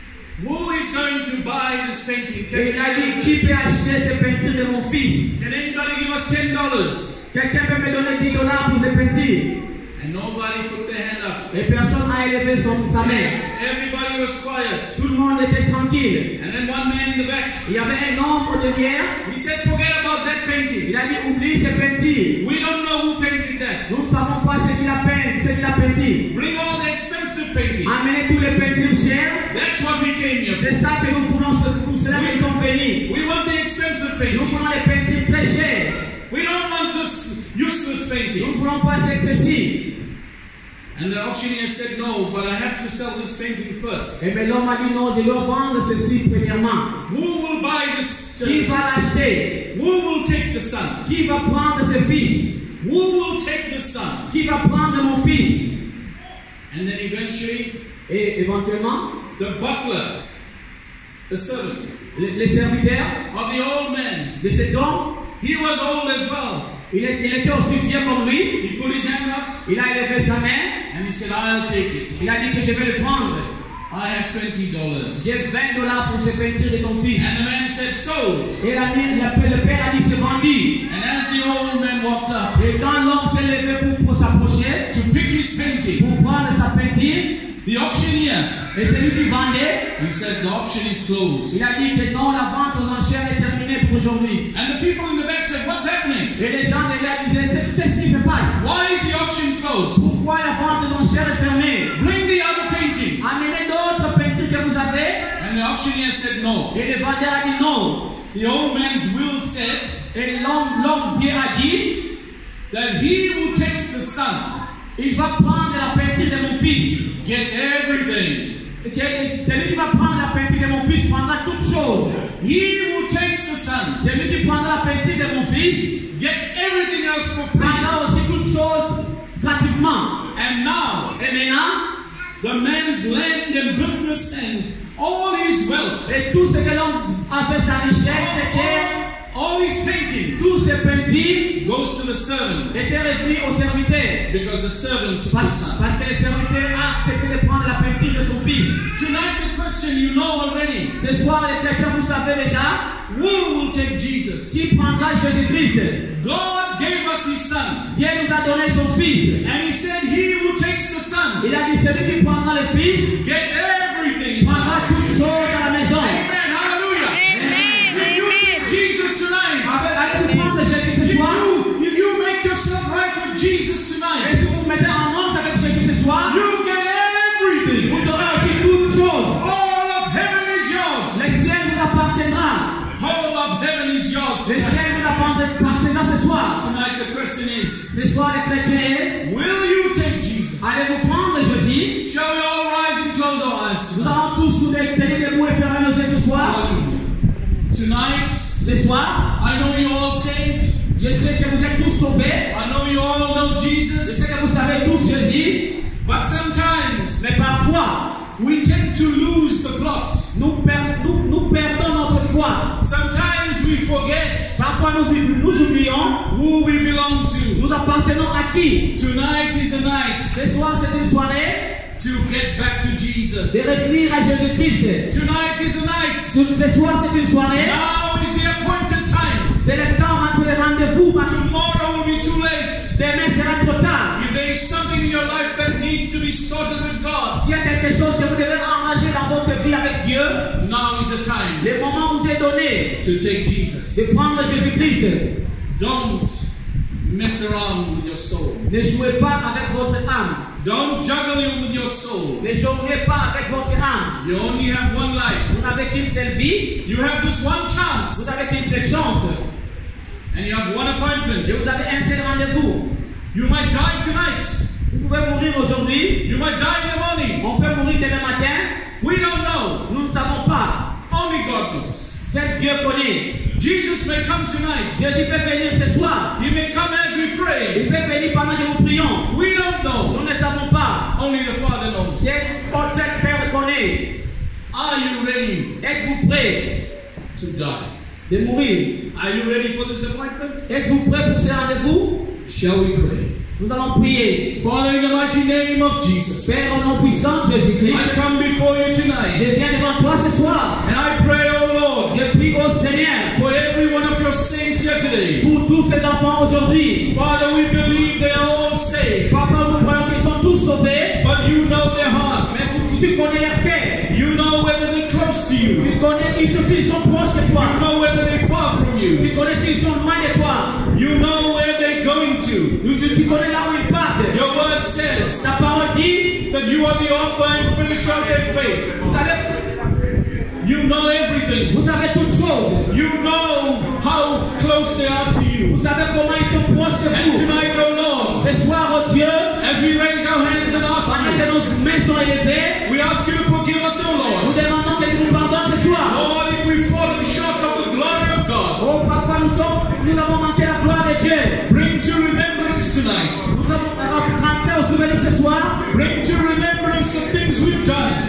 Speaker 1: who is going to buy this painting?
Speaker 2: Et il a dit, qui peut acheter ces peintures de mon fils?
Speaker 1: Can anybody give us $10?
Speaker 2: Quelqu'un peut me donner $10 pour les peintures?
Speaker 1: And nobody put their hand up.
Speaker 2: Et personne n'a élevé sa main.
Speaker 1: Everybody was quiet.
Speaker 2: Tout le monde était tranquille.
Speaker 1: And then one man in the back,
Speaker 2: Il y avait un homme au derrière.
Speaker 1: he said, forget about that painting.
Speaker 2: Il a dit, oublie ces peintures.
Speaker 1: We don't know who painted that.
Speaker 2: Nous ne savons pas ce qu'il a peint, ce qu'il a peinti.
Speaker 1: Bring all the expensive painting.
Speaker 2: Amenez tous les peintures chères.
Speaker 1: That's what we came here for.
Speaker 2: C'est ça que nous voulons, pour cela que nous sommes venus.
Speaker 1: We want the expensive
Speaker 2: Nous
Speaker 1: painting.
Speaker 2: voulons les peintures très chères.
Speaker 1: We don't want this useless
Speaker 2: Nous
Speaker 1: painting.
Speaker 2: ne voulons pas ceci.
Speaker 1: And the auctioneer said, no, but I have to sell this painting first.
Speaker 2: Et mais l'homme a dit non, je dois vendre ceci premièrement.
Speaker 1: Who will buy this?
Speaker 2: Qui va l'acheter?
Speaker 1: Who will take the son?
Speaker 2: Qui va prendre ce fils?
Speaker 1: Who will take the son?
Speaker 2: Qui va prendre mon fils?
Speaker 1: And then eventually,
Speaker 2: Et éventuellement,
Speaker 1: the butler, the servant
Speaker 2: le serviteur
Speaker 1: of the old man,
Speaker 2: de cet homme,
Speaker 1: he was old as well.
Speaker 2: il était aussi vieux comme lui.
Speaker 1: He put his hand up
Speaker 2: Il a élevé sa main.
Speaker 1: and he said, I'll take it.
Speaker 2: Il a dit que je vais le prendre.
Speaker 1: I have $20.
Speaker 2: J'ai $20 pour ces peintures de ton fils.
Speaker 1: And the man said, sold.
Speaker 2: Et le père a dit c'est vendu.
Speaker 1: And as the old man walked up
Speaker 2: Et quand l'homme s'est levé pour s'approcher,
Speaker 1: to pick his painting,
Speaker 2: pour prendre sa peinture,
Speaker 1: the auctioneer,
Speaker 2: et celui qui vendait,
Speaker 1: he said, the auction is closed.
Speaker 2: il a dit que non, la vente aux enchères est terminée pour aujourd'hui.
Speaker 1: And the people in the back said, what's happening?
Speaker 2: Et les gens derrière disaient, qu'est-ce qui se passe?
Speaker 1: Why is the auction closed?
Speaker 2: Pourquoi la vente aux enchères est fermée?
Speaker 1: Bring the other paintings.
Speaker 2: Amenez d'autres peintures que vous avez.
Speaker 1: And the auctioneer said, no.
Speaker 2: Et le vendeur a dit non.
Speaker 1: The old man's will said
Speaker 2: Et l'homme vieux a dit,
Speaker 1: that he who takes the son
Speaker 2: il va prendre la peinture de mon fils.
Speaker 1: gets everything.
Speaker 2: Celui qui va prendre la peinture de mon fils prendra toutes choses.
Speaker 1: He who takes the son
Speaker 2: Celui qui prendra la peinture de mon fils
Speaker 1: gets everything else for free.
Speaker 2: prendra aussi toutes choses gratuitement.
Speaker 1: And now,
Speaker 2: Et maintenant,
Speaker 1: the man's land and business and all his wealth,
Speaker 2: et tout ce que l'homme avait sa richesse, c'était
Speaker 1: all these paintings
Speaker 2: tous ces peintures
Speaker 1: goes to the servant
Speaker 2: étaient revenus au serviteur.
Speaker 1: because the servant took the son.
Speaker 2: Parce que le serviteur a accepté de prendre la peinture de son fils.
Speaker 1: Tonight the question you know already.
Speaker 2: Ce soir, les chrétiens, vous savez déjà,
Speaker 1: Who will take Jesus?
Speaker 2: qui prendra Jésus-Christ.
Speaker 1: God gave us his son.
Speaker 2: Dieu nous a donné son fils.
Speaker 1: And he said he who takes the son
Speaker 2: Il a dit celui qui prendra le fils
Speaker 1: gets everything. in
Speaker 2: prendra
Speaker 1: life.
Speaker 2: toutes choses à la maison.
Speaker 1: Amen. Hallelujah. If you take Jesus tonight,
Speaker 2: Allez-vous prendre Jésus ce soir?
Speaker 1: if you make yourself right with Jesus
Speaker 2: Et
Speaker 1: tonight,
Speaker 2: si vous vous mettez en ordre avec Jésus ce soir,
Speaker 1: you get everything.
Speaker 2: vous aurez aussi toutes choses.
Speaker 1: All of heaven is
Speaker 2: Le
Speaker 1: yours.
Speaker 2: ciel vous appartiendra.
Speaker 1: All of heaven is yours.
Speaker 2: Le
Speaker 1: Tonight,
Speaker 2: ciel vous appartiendra ce soir.
Speaker 1: Tonight the question is,
Speaker 2: Ce soir, les chrétiens,
Speaker 1: will you take Jesus?
Speaker 2: allez-vous prendre Jésus?
Speaker 1: Shall we all rise and close our eyes
Speaker 2: Nous
Speaker 1: tonight?
Speaker 2: allons tous nous tenir debout et fermer nos yeux ce soir.
Speaker 1: Tonight,
Speaker 2: Ce soir,
Speaker 1: I know you all saved.
Speaker 2: je sais que vous êtes tous sauvés.
Speaker 1: I know you all know
Speaker 2: Je sais
Speaker 1: Jesus.
Speaker 2: que vous savez tous Jésus.
Speaker 1: But sometimes
Speaker 2: Mais parfois,
Speaker 1: we tend to lose the plot.
Speaker 2: nous perdons notre foi.
Speaker 1: Sometimes we forget
Speaker 2: Parfois, nous oublions.
Speaker 1: who we belong to.
Speaker 2: Nous appartenons à qui?
Speaker 1: Tonight is a night
Speaker 2: Ce soir, c'est une soirée
Speaker 1: to get back to
Speaker 2: de
Speaker 1: Jesus.
Speaker 2: revenir à Jésus-Christ.
Speaker 1: Tonight is a night.
Speaker 2: Ce soir, c'est une soirée.
Speaker 1: Now is the appointed time.
Speaker 2: C'est le temps entre les rendez-vous.
Speaker 1: Tomorrow will be too late.
Speaker 2: Demain sera trop tard.
Speaker 1: If there is something in your life that needs to be sorted with God,
Speaker 2: S'il y a quelque chose que vous devez arranger dans votre vie avec Dieu,
Speaker 1: now is the time
Speaker 2: le moment vous est donné
Speaker 1: to take Jesus.
Speaker 2: de prendre Jésus-Christ.
Speaker 1: Don't mess around with your soul.
Speaker 2: Ne jouez pas avec votre âme.
Speaker 1: Don't juggle with your soul.
Speaker 2: Ne jonglez pas avec votre âme.
Speaker 1: You only have one life.
Speaker 2: Vous n'avez qu'une seule vie.
Speaker 1: You have this one
Speaker 2: Vous
Speaker 1: chance.
Speaker 2: n'avez qu'une seule chance.
Speaker 1: And you have one
Speaker 2: Et
Speaker 1: appointment.
Speaker 2: vous avez un seul rendez-vous.
Speaker 1: You might die tonight.
Speaker 2: Vous pouvez mourir aujourd'hui.
Speaker 1: You might die in the morning.
Speaker 2: On peut mourir demain matin.
Speaker 1: We don't know.
Speaker 2: Nous ne savons pas.
Speaker 1: Only God knows.
Speaker 2: Seul Dieu connaît.
Speaker 1: Jesus may come tonight.
Speaker 2: Jésus peut venir ce soir.
Speaker 1: He may come as we pray.
Speaker 2: Il peut venir pendant que nous prions.
Speaker 1: We don't know.
Speaker 2: Nous ne savons pas.
Speaker 1: Only the Father knows.
Speaker 2: Seul Père connaît.
Speaker 1: Are you ready
Speaker 2: Êtes-vous prêts
Speaker 1: to die?
Speaker 2: de mourir?
Speaker 1: Are you ready for this appointment?
Speaker 2: Êtes-vous prêts pour ce rendez-vous?
Speaker 1: Shall we pray?
Speaker 2: Nous allons prier.
Speaker 1: Father, in the mighty name of Jesus,
Speaker 2: Père, au nom puissant de Jésus-Christ,
Speaker 1: I come before you tonight.
Speaker 2: je viens devant toi ce soir.
Speaker 1: And I pray, oh Lord,
Speaker 2: Je prie au Seigneur
Speaker 1: for every one of your saints here today.
Speaker 2: pour tous ces enfants aujourd'hui.
Speaker 1: Father, we believe they are all saved.
Speaker 2: Papa, nous croyons qu'ils sont tous sauvés.
Speaker 1: But you know their hearts.
Speaker 2: Mais tu connais leur cœur.
Speaker 1: You know whether they're close to you.
Speaker 2: Tu connais s'ils sont proches de toi.
Speaker 1: You know whether they're far from you.
Speaker 2: Tu connais s'ils sont loin de toi.
Speaker 1: You know where they're going to.
Speaker 2: Tu connais là où ils partent.
Speaker 1: Your word says
Speaker 2: Ta parole dit,
Speaker 1: that you are the author and finisher of their faith. You know everything.
Speaker 2: vous savez toutes choses.
Speaker 1: You know how close they are to you.
Speaker 2: Vous savez comment ils sont proches de
Speaker 1: And
Speaker 2: vous.
Speaker 1: tonight, oh Lord,
Speaker 2: Ce soir, oh Dieu,
Speaker 1: as we raise our hands and ask
Speaker 2: pendant
Speaker 1: you,
Speaker 2: que nos mains sont élevées,
Speaker 1: we ask you to forgive us, oh
Speaker 2: nous
Speaker 1: Lord.
Speaker 2: demandons que tu nous pardonnes ce soir.
Speaker 1: Lord, if we've fallen short of the glory of God,
Speaker 2: Oh Papa, nous avons manqué la gloire de Dieu.
Speaker 1: bring to remembrance tonight.
Speaker 2: Nous avons rentré au souvenir ce soir.
Speaker 1: Bring to remembrance the things we've done.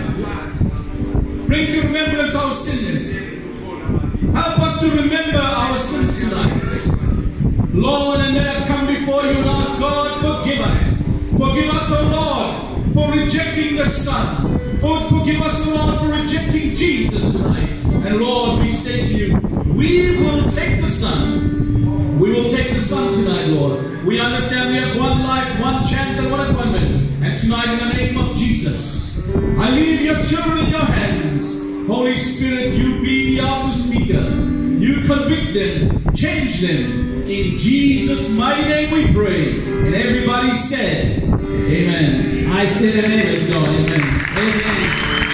Speaker 1: Bring to remembrance our sins. Help us to remember our sins tonight. Lord, and let us come before you and ask God, forgive us. Forgive us, O Lord, for rejecting the Son. Forgive us, O Lord, for rejecting Jesus tonight. And Lord, we say to you, we will take the Son. We will take the Son tonight, Lord. We understand we have one life, one chance, and one appointment. And tonight, in the name of Jesus, I leave your children in your hands. Holy Spirit, you be the after speaker. You convict them, change them. In Jesus' mighty name we pray. And everybody said, Amen.
Speaker 2: I say amen.
Speaker 1: Praise God. Amen.
Speaker 2: Amen.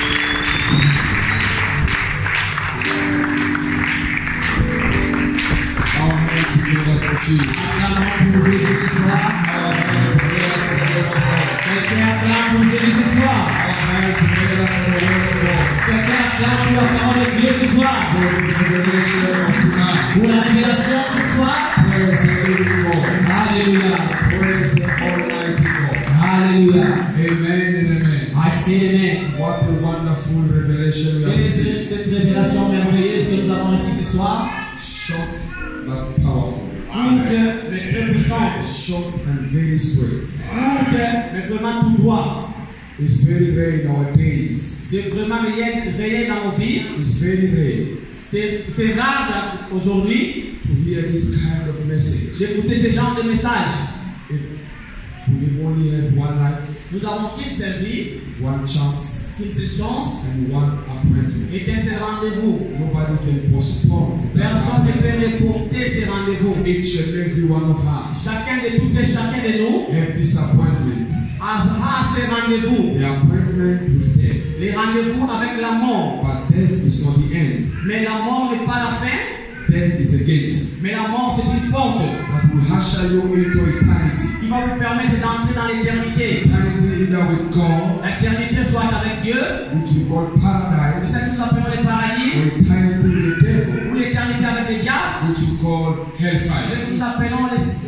Speaker 3: Our hands together for Jesus.
Speaker 2: Acclamons pour Jésus ce soir.
Speaker 3: Our hands together for the word of God.
Speaker 2: Quelqu'un acclame pour Jésus ce soir.
Speaker 3: Our hands together for the word of God.
Speaker 2: Quelqu'un acclame pour la parole de Dieu ce soir.
Speaker 3: For the revelation of tonight.
Speaker 2: Pour la révélation ce soir.
Speaker 3: Praise the living God.
Speaker 2: Alléluia.
Speaker 3: Praise the Almighty God.
Speaker 2: Alléluia.
Speaker 3: Amen and amen.
Speaker 2: I say amen.
Speaker 3: What a wonderful revelation we
Speaker 2: Quelle
Speaker 3: have
Speaker 2: est
Speaker 3: received.
Speaker 2: cette révélation merveilleuse que nous avons reçue ce soir?
Speaker 3: Short but powerful.
Speaker 2: lourde, mais très puissante.
Speaker 3: Short and very straight.
Speaker 2: Lourde, mais vraiment tout droit.
Speaker 3: It's very rare in our days.
Speaker 2: C'est vraiment réel dans nos vies.
Speaker 3: It's very rare
Speaker 2: C'est rare aujourd'hui
Speaker 3: to hear this kind of message.
Speaker 2: d'écouter ce genre de message.
Speaker 3: We only have one life,
Speaker 2: Nous avons qu'une seule vie,
Speaker 3: one chance,
Speaker 2: qu'une seule chance
Speaker 3: and one appointment.
Speaker 2: et qu'un seul rendez-vous.
Speaker 3: Nobody can postpone that
Speaker 2: Personne ne peut
Speaker 3: appointment.
Speaker 2: reporter ces rendez-vous.
Speaker 3: Each and every one of us
Speaker 2: Chacun de toutes et chacun de nous
Speaker 3: have this appointment.
Speaker 2: aura ces rendez-vous.
Speaker 3: The appointment with death.
Speaker 2: Les rendez-vous avec la mort.
Speaker 3: But death is not the end.
Speaker 2: Mais la mort n'est pas la fin,
Speaker 3: Death is a gate
Speaker 2: mais la mort c'est une porte
Speaker 3: that will usher you into eternity.
Speaker 2: qui va vous permettre d'entrer dans l'éternité.
Speaker 3: Eternity either with God,
Speaker 2: L'éternité soit avec Dieu,
Speaker 3: which we call
Speaker 2: c'est
Speaker 3: paradise,
Speaker 2: ça que nous appelons le paradis,
Speaker 3: or eternity with the devil,
Speaker 2: ou l'éternité avec le diable,
Speaker 3: which we call
Speaker 2: c'est
Speaker 3: hellfire.
Speaker 2: ce que nous appelons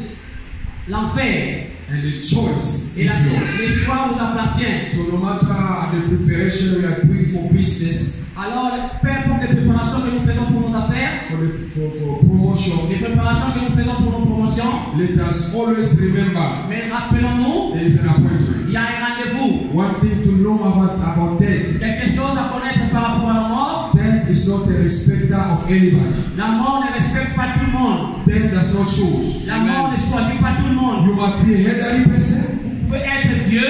Speaker 2: l'enfer.
Speaker 3: And the choice
Speaker 2: Et
Speaker 3: is yours.
Speaker 2: le choix vous appartient.
Speaker 3: So no matter the preparation we are doing for business,
Speaker 2: Alors, peu importe les préparations que nous faisons pour nos affaires,
Speaker 3: for promotion,
Speaker 2: les préparations que nous faisons pour nos promotions,
Speaker 3: let us always remember
Speaker 2: mais rappelons-nous,
Speaker 3: there is an appointment.
Speaker 2: il y a un rendez-vous.
Speaker 3: One thing to know about death.
Speaker 2: Quelque chose à connaître par rapport à la mort.
Speaker 3: Death is not a respecter of anybody.
Speaker 2: La mort ne respecte pas tout le monde.
Speaker 3: Death does not choose.
Speaker 2: La mort ne choisit pas tout le monde.
Speaker 3: You must be a elderly person.
Speaker 2: Vous pouvez être vieux,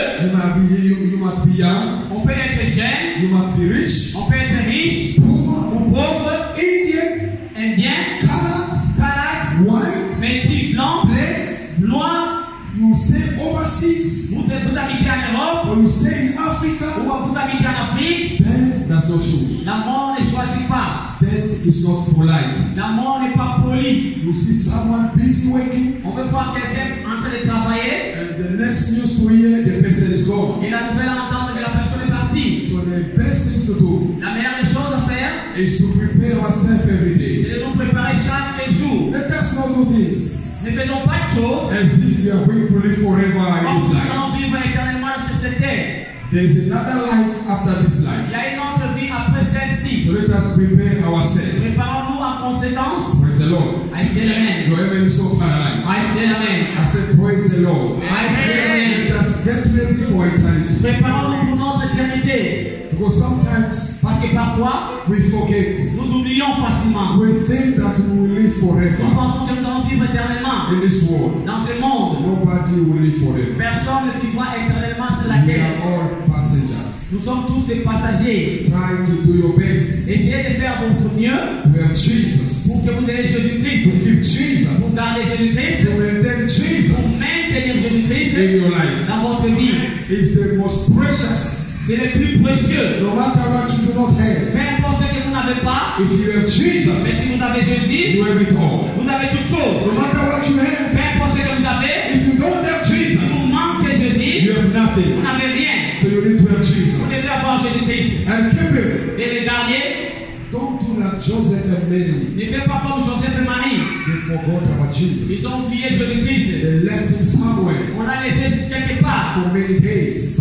Speaker 3: You must be young.
Speaker 2: on peut être jeune,
Speaker 3: You must be rich,
Speaker 2: on peut être riche
Speaker 3: poor,
Speaker 2: ou pauvre,
Speaker 3: Indian,
Speaker 2: indien,
Speaker 3: colored,
Speaker 2: malade,
Speaker 3: white,
Speaker 2: métis, blanc,
Speaker 3: black.
Speaker 2: noir.
Speaker 3: You stay overseas
Speaker 2: Vous habitez en Europe
Speaker 3: or you stay in Africa.
Speaker 2: ou vous habitez en Afrique.
Speaker 3: Death does not choose.
Speaker 2: La mort ne choisit pas.
Speaker 3: Death is not polite.
Speaker 2: La mort n'est pas polie.
Speaker 3: You see someone busy working,
Speaker 2: On peut voir quelqu'un en train de travailler
Speaker 3: and the next news to hear, the person is gone.
Speaker 2: et la nouvelle à entendre que la personne est partie.
Speaker 3: So the best thing to do
Speaker 2: La meilleure des choses à faire,
Speaker 3: is to prepare ourselves every day.
Speaker 2: c'est de nous préparer chaque jour.
Speaker 3: Let us not do things
Speaker 2: Ne faisons pas de choses
Speaker 3: as if we are going to live forever in
Speaker 2: comme
Speaker 3: this
Speaker 2: si nous
Speaker 3: life.
Speaker 2: allons vivre éternellement sur cette terre.
Speaker 3: There is another life after this
Speaker 2: Il
Speaker 3: life.
Speaker 2: y a une autre vie après celle-ci.
Speaker 3: So let us prepare ourselves.
Speaker 2: Préparons-nous en conséquence.
Speaker 3: Praise the Lord.
Speaker 2: I say amen.
Speaker 3: Your heaven is so paralyzed.
Speaker 2: I say amen.
Speaker 3: I said, praise the Lord.
Speaker 2: I say amen.
Speaker 3: Let us get ready for eternity.
Speaker 2: Préparons-nous pour notre éternité.
Speaker 3: Because sometimes
Speaker 2: Parce que parfois,
Speaker 3: we forget.
Speaker 2: nous oublions facilement.
Speaker 3: We think that we will live
Speaker 2: Nous
Speaker 3: forever
Speaker 2: pensons que nous allons vivre éternellement
Speaker 3: in this world.
Speaker 2: dans ce monde.
Speaker 3: Nobody will live forever.
Speaker 2: Personne ne vivra éternellement sur la
Speaker 3: We
Speaker 2: terre.
Speaker 3: are all passengers.
Speaker 2: Nous sommes tous des passagers.
Speaker 3: Try to do your best
Speaker 2: Essayez de faire votre mieux
Speaker 3: to have Jesus,
Speaker 2: pour que vous ayez Jésus-Christ.
Speaker 3: to keep
Speaker 2: Pour
Speaker 3: Jesus,
Speaker 2: garder Jésus-Christ.
Speaker 3: to maintain Jesus
Speaker 2: Pour maintenir Jésus-Christ
Speaker 3: in your life.
Speaker 2: dans votre vie.
Speaker 3: It's the most precious.
Speaker 2: C'est le plus précieux.
Speaker 3: No matter what you do not have,
Speaker 2: Peu importe ce que vous n'avez pas,
Speaker 3: if you have
Speaker 2: mais
Speaker 3: Jesus,
Speaker 2: si vous avez Jésus,
Speaker 3: you have it all.
Speaker 2: vous avez toutes choses.
Speaker 3: No matter what you have,
Speaker 2: Peu importe ce que vous avez,
Speaker 3: if you don't have
Speaker 2: si
Speaker 3: Jesus,
Speaker 2: vous manquez Jésus,
Speaker 3: you have
Speaker 2: vous
Speaker 3: nothing.
Speaker 2: n'avez rien.
Speaker 3: So you need to have
Speaker 2: Vous
Speaker 3: Jesus
Speaker 2: devez avoir Jésus-Christ.
Speaker 3: and keep it.
Speaker 2: Et le garder,
Speaker 3: Don't do like Joseph and Mary.
Speaker 2: ne faites pas comme Joseph et Marie.
Speaker 3: They forgot about Jesus.
Speaker 2: Ils ont oublié Jésus-Christ.
Speaker 3: They left him somewhere
Speaker 2: On l'a laissé quelque part.
Speaker 3: for many days.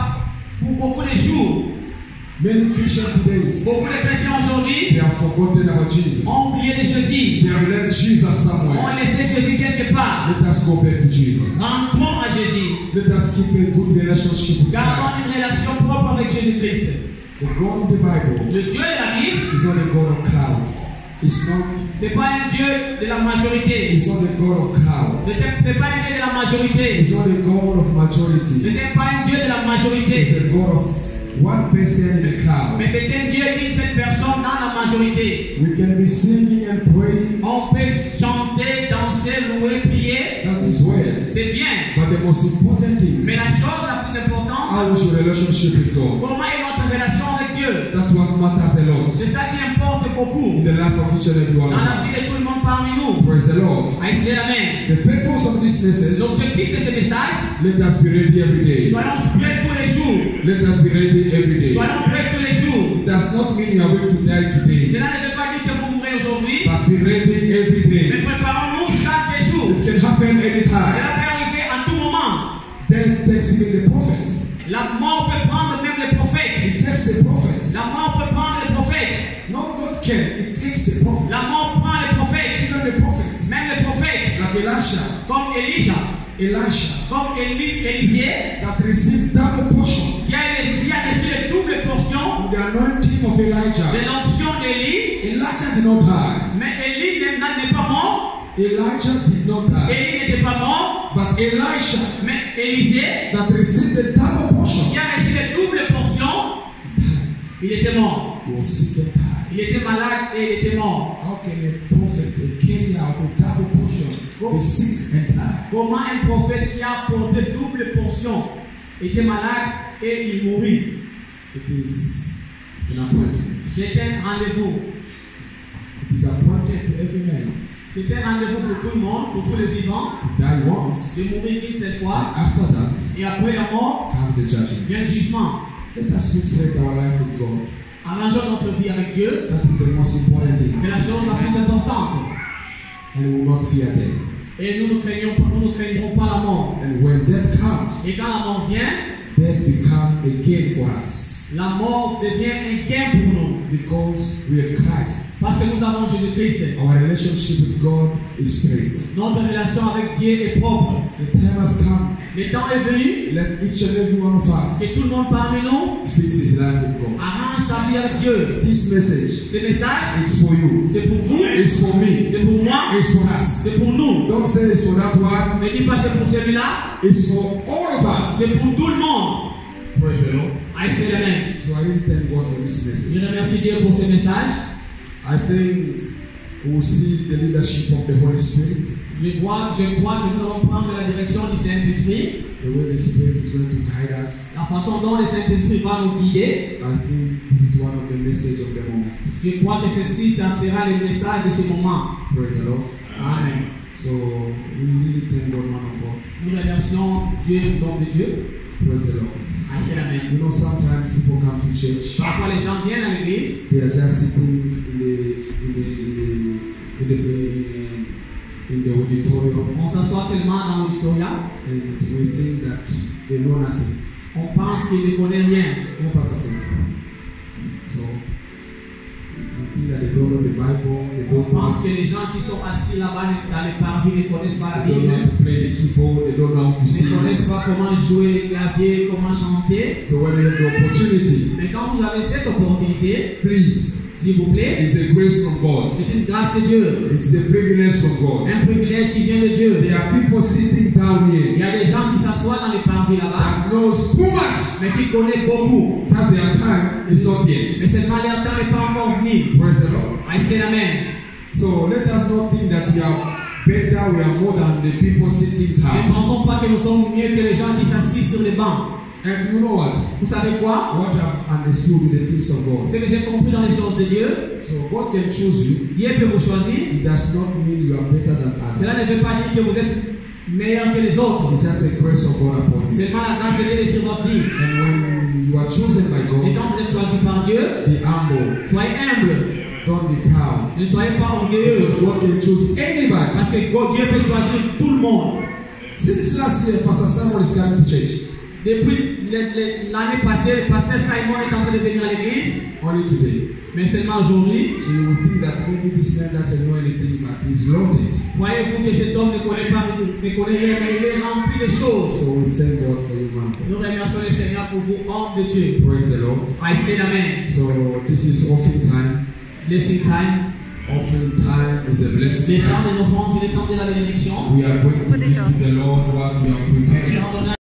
Speaker 2: Pour beaucoup de jours.
Speaker 3: Many Christians today,
Speaker 2: Beaucoup de chrétiens aujourd'hui
Speaker 3: they have forgotten about Jesus.
Speaker 2: ont oublié de Jésus.
Speaker 3: They have left Jesus
Speaker 2: Ont
Speaker 3: somewhere.
Speaker 2: laissé Jésus quelque part.
Speaker 3: Let us go back to Jesus.
Speaker 2: Rentrons à Jésus.
Speaker 3: Let us keep a good relationship with
Speaker 2: Gardons
Speaker 3: Christ.
Speaker 2: une relation propre avec Jésus-Christ.
Speaker 3: The God of the Bible
Speaker 2: Le Dieu de la Bible,
Speaker 3: is not a God of crowd. It's not.
Speaker 2: ce n'est pas un Dieu de la majorité.
Speaker 3: It's not a God of crowd.
Speaker 2: Ce n'est pas un Dieu de la majorité.
Speaker 3: It's not a God of
Speaker 2: Ce
Speaker 3: majority.
Speaker 2: n'est pas un Dieu de la
Speaker 3: It's
Speaker 2: majorité.
Speaker 3: a God of one person in a crowd.
Speaker 2: Mais c'est un Dieu d'une seule personne dans la majorité.
Speaker 3: We can be singing and praying.
Speaker 2: On peut chanter, danser, louer, prier.
Speaker 3: That is well.
Speaker 2: C'est bien.
Speaker 3: But the most important thing
Speaker 2: Mais
Speaker 3: is
Speaker 2: la chose la plus importante,
Speaker 3: how is your relationship with God?
Speaker 2: comment est notre relation avec Dieu?
Speaker 3: That's what matters a lot
Speaker 2: C'est ça qui importe beaucoup
Speaker 3: in the life of each and every one
Speaker 2: dans
Speaker 3: of
Speaker 2: la
Speaker 3: us.
Speaker 2: vie de tout le monde parmi nous.
Speaker 3: Praise the Lord.
Speaker 2: I say amen.
Speaker 3: The purpose of this message,
Speaker 2: L'objectif de ce message,
Speaker 3: let us be ready every day.
Speaker 2: soyons prêts tous les jours.
Speaker 3: Let us be ready every day.
Speaker 2: Soyons prêts tous les jours.
Speaker 3: It does not mean you are going to die today,
Speaker 2: Cela ne veut pas dire que vous mourrez aujourd'hui,
Speaker 3: but be ready every
Speaker 2: mais
Speaker 3: day.
Speaker 2: préparons-nous chaque jour.
Speaker 3: It can happen anytime.
Speaker 2: Cela peut arriver à tout moment.
Speaker 3: Death takes even the prophets.
Speaker 2: La mort peut prendre même les prophètes.
Speaker 3: It takes the prophets.
Speaker 2: La mort peut prendre les prophètes.
Speaker 3: Not can. It takes the prophets.
Speaker 2: La mort prend les prophètes.
Speaker 3: Even the prophets. Elisha
Speaker 2: comme Élisée,
Speaker 3: that received double portion
Speaker 2: qui a reçu une double portion
Speaker 3: of the anointing of
Speaker 2: de
Speaker 3: Elijah.
Speaker 2: l'onction d'Élie.
Speaker 3: Elijah did not die.
Speaker 2: Mais Élie n'est pas mort.
Speaker 3: Elijah did not die.
Speaker 2: Élie n'était pas mort.
Speaker 3: But Elisha
Speaker 2: Mais Élisée,
Speaker 3: that received the double portion,
Speaker 2: qui a reçu une double portion, il était mort.
Speaker 3: he was sick and died.
Speaker 2: Il était malade et il était mort.
Speaker 3: How can a prophet, a carrier of a double portion, be sick and die?
Speaker 2: Comment un prophète qui a porté double portion était malade et il mourit?
Speaker 3: It is an appointment.
Speaker 2: C'était un rendez-vous.
Speaker 3: It is appointed to every man
Speaker 2: C'était un rendez-vous pour tout le monde, pour tous les vivants,
Speaker 3: to die once.
Speaker 2: de mourir une seule
Speaker 3: And
Speaker 2: fois.
Speaker 3: after that
Speaker 2: Et après la mort,
Speaker 3: comes the judgment.
Speaker 2: vient le jugement.
Speaker 3: Let us look straight our life with God.
Speaker 2: Arrangeons notre vie avec Dieu.
Speaker 3: That is the most important thing.
Speaker 2: C'est la chose la plus importante.
Speaker 3: And we will not fear death.
Speaker 2: Et nous ne craignons pas la mort.
Speaker 3: And when death comes,
Speaker 2: Et quand la mort vient,
Speaker 3: death becomes a gain for us.
Speaker 2: la mort devient un gain pour nous.
Speaker 3: Because we have Christ.
Speaker 2: Parce que nous avons Jésus-Christ.
Speaker 3: Our relationship with God is straight.
Speaker 2: Notre relation avec Dieu est propre.
Speaker 3: The time has come.
Speaker 2: Le temps est venu
Speaker 3: Let each and every one of us
Speaker 2: que tout le monde parmi nous
Speaker 3: fix his life with God.
Speaker 2: arrange sa vie avec Dieu.
Speaker 3: This message,
Speaker 2: Ce message,
Speaker 3: it's for you.
Speaker 2: c'est pour vous,
Speaker 3: It's for me.
Speaker 2: c'est pour moi,
Speaker 3: It's for us.
Speaker 2: c'est pour nous.
Speaker 3: Don't say it's for that one.
Speaker 2: Ne dis pas c'est pour celui-là,
Speaker 3: It's for all of us.
Speaker 2: c'est pour tout le monde.
Speaker 3: Praise the Lord.
Speaker 2: I say amen.
Speaker 3: So I really thank God for this message.
Speaker 2: Je remercie Dieu pour ce message.
Speaker 3: I think we will see the leadership of the Holy Spirit.
Speaker 2: Je crois que nous allons prendre la direction du Saint-Esprit.
Speaker 3: The way the Spirit is going to guide us.
Speaker 2: La façon dont le Saint-Esprit va nous guider.
Speaker 3: I think this is one of the messages of the moment.
Speaker 2: Je crois que ceci, ça sera le message de ce moment.
Speaker 3: Praise the Lord.
Speaker 2: Amen.
Speaker 3: So we really thank God, man of God.
Speaker 2: Nous remercions Dieu, l'homme de Dieu.
Speaker 3: Praise the Lord.
Speaker 2: I say amen.
Speaker 3: You know, sometimes people come to church.
Speaker 2: Parfois les gens viennent à l'église.
Speaker 3: They are just sitting in the auditorium,
Speaker 2: On s'assoit seulement dans l'auditorium.
Speaker 3: and we think that they know nothing.
Speaker 2: On pense qu'ils ne connaissent rien.
Speaker 3: Help us, I think. So we think that they don't know the Bible. They
Speaker 2: On
Speaker 3: don't
Speaker 2: pense
Speaker 3: know.
Speaker 2: que les gens qui sont assis là-bas dans les parvis ne connaissent pas la
Speaker 3: They don't know
Speaker 2: Bible.
Speaker 3: how to play the keyboard. They don't know how to
Speaker 2: Ne
Speaker 3: sing.
Speaker 2: connaissent pas comment jouer le clavier, comment chanter.
Speaker 3: So when you have the opportunity,
Speaker 2: Mais quand vous avez cette opportunité,
Speaker 3: please,
Speaker 2: s'il vous plaît,
Speaker 3: it's a grace from God.
Speaker 2: c'est une grâce de Dieu.
Speaker 3: It's a privilege from God.
Speaker 2: Un privilège qui vient de Dieu.
Speaker 3: There are people sitting down
Speaker 2: Il y
Speaker 3: here
Speaker 2: a des gens qui s'assoient dans les parvis là-bas,
Speaker 3: that knows too much.
Speaker 2: mais qui connaissent beaucoup.
Speaker 3: That their time is not yet.
Speaker 2: Mais seulement leur temps n'est pas encore venu.
Speaker 3: Praise the Lord.
Speaker 2: I say amen.
Speaker 3: So let us not think that we are better, we are more than the people sitting
Speaker 2: Ne
Speaker 3: down.
Speaker 2: pensons pas que nous sommes mieux que les gens qui s'assisent sur les bancs.
Speaker 3: And you know what?
Speaker 2: Vous savez quoi?
Speaker 3: What I've understood with the things of God.
Speaker 2: Ce que j'ai compris dans les choses de Dieu,
Speaker 3: So God can choose you.
Speaker 2: Dieu peut vous choisir.
Speaker 3: It does not mean you are better than
Speaker 2: Cela
Speaker 3: others.
Speaker 2: ne veut pas dire que vous êtes meilleur que les autres.
Speaker 3: It's just a grace of God upon you.
Speaker 2: Seulement la grâce de Dieu est sur votre vie.
Speaker 3: And when you are chosen by
Speaker 2: Et
Speaker 3: God,
Speaker 2: quand vous êtes choisi par Dieu,
Speaker 3: be humble.
Speaker 2: soyez humble.
Speaker 3: Don't be proud.
Speaker 2: Ne soyez pas orgueilleux.
Speaker 3: Because God can choose anybody.
Speaker 2: Parce que Dieu peut choisir tout le monde.
Speaker 3: Since last year, Pastor Samuel is coming to church.
Speaker 2: Depuis l'année passée, le pasteur Simon est en train de venir à l'église.
Speaker 3: Only today.
Speaker 2: Mais seulement aujourd'hui,
Speaker 3: So you will think that maybe this man doesn't know anything, but he's loaded.
Speaker 2: croyez-vous que cet homme ne connaît rien, mais il est rempli de choses.
Speaker 3: So we thank God for you, man.
Speaker 2: Nous remercions le Seigneur pour vous, homme de Dieu.
Speaker 3: Praise the Lord.
Speaker 2: I say amen.
Speaker 3: So this is offering time.
Speaker 2: Blessing time.
Speaker 3: Offering time is a
Speaker 2: Les
Speaker 3: blessing.
Speaker 2: temps des offrandes, c'est le temps de la bénédiction.
Speaker 3: We are going to give to the Lord what we have prepared.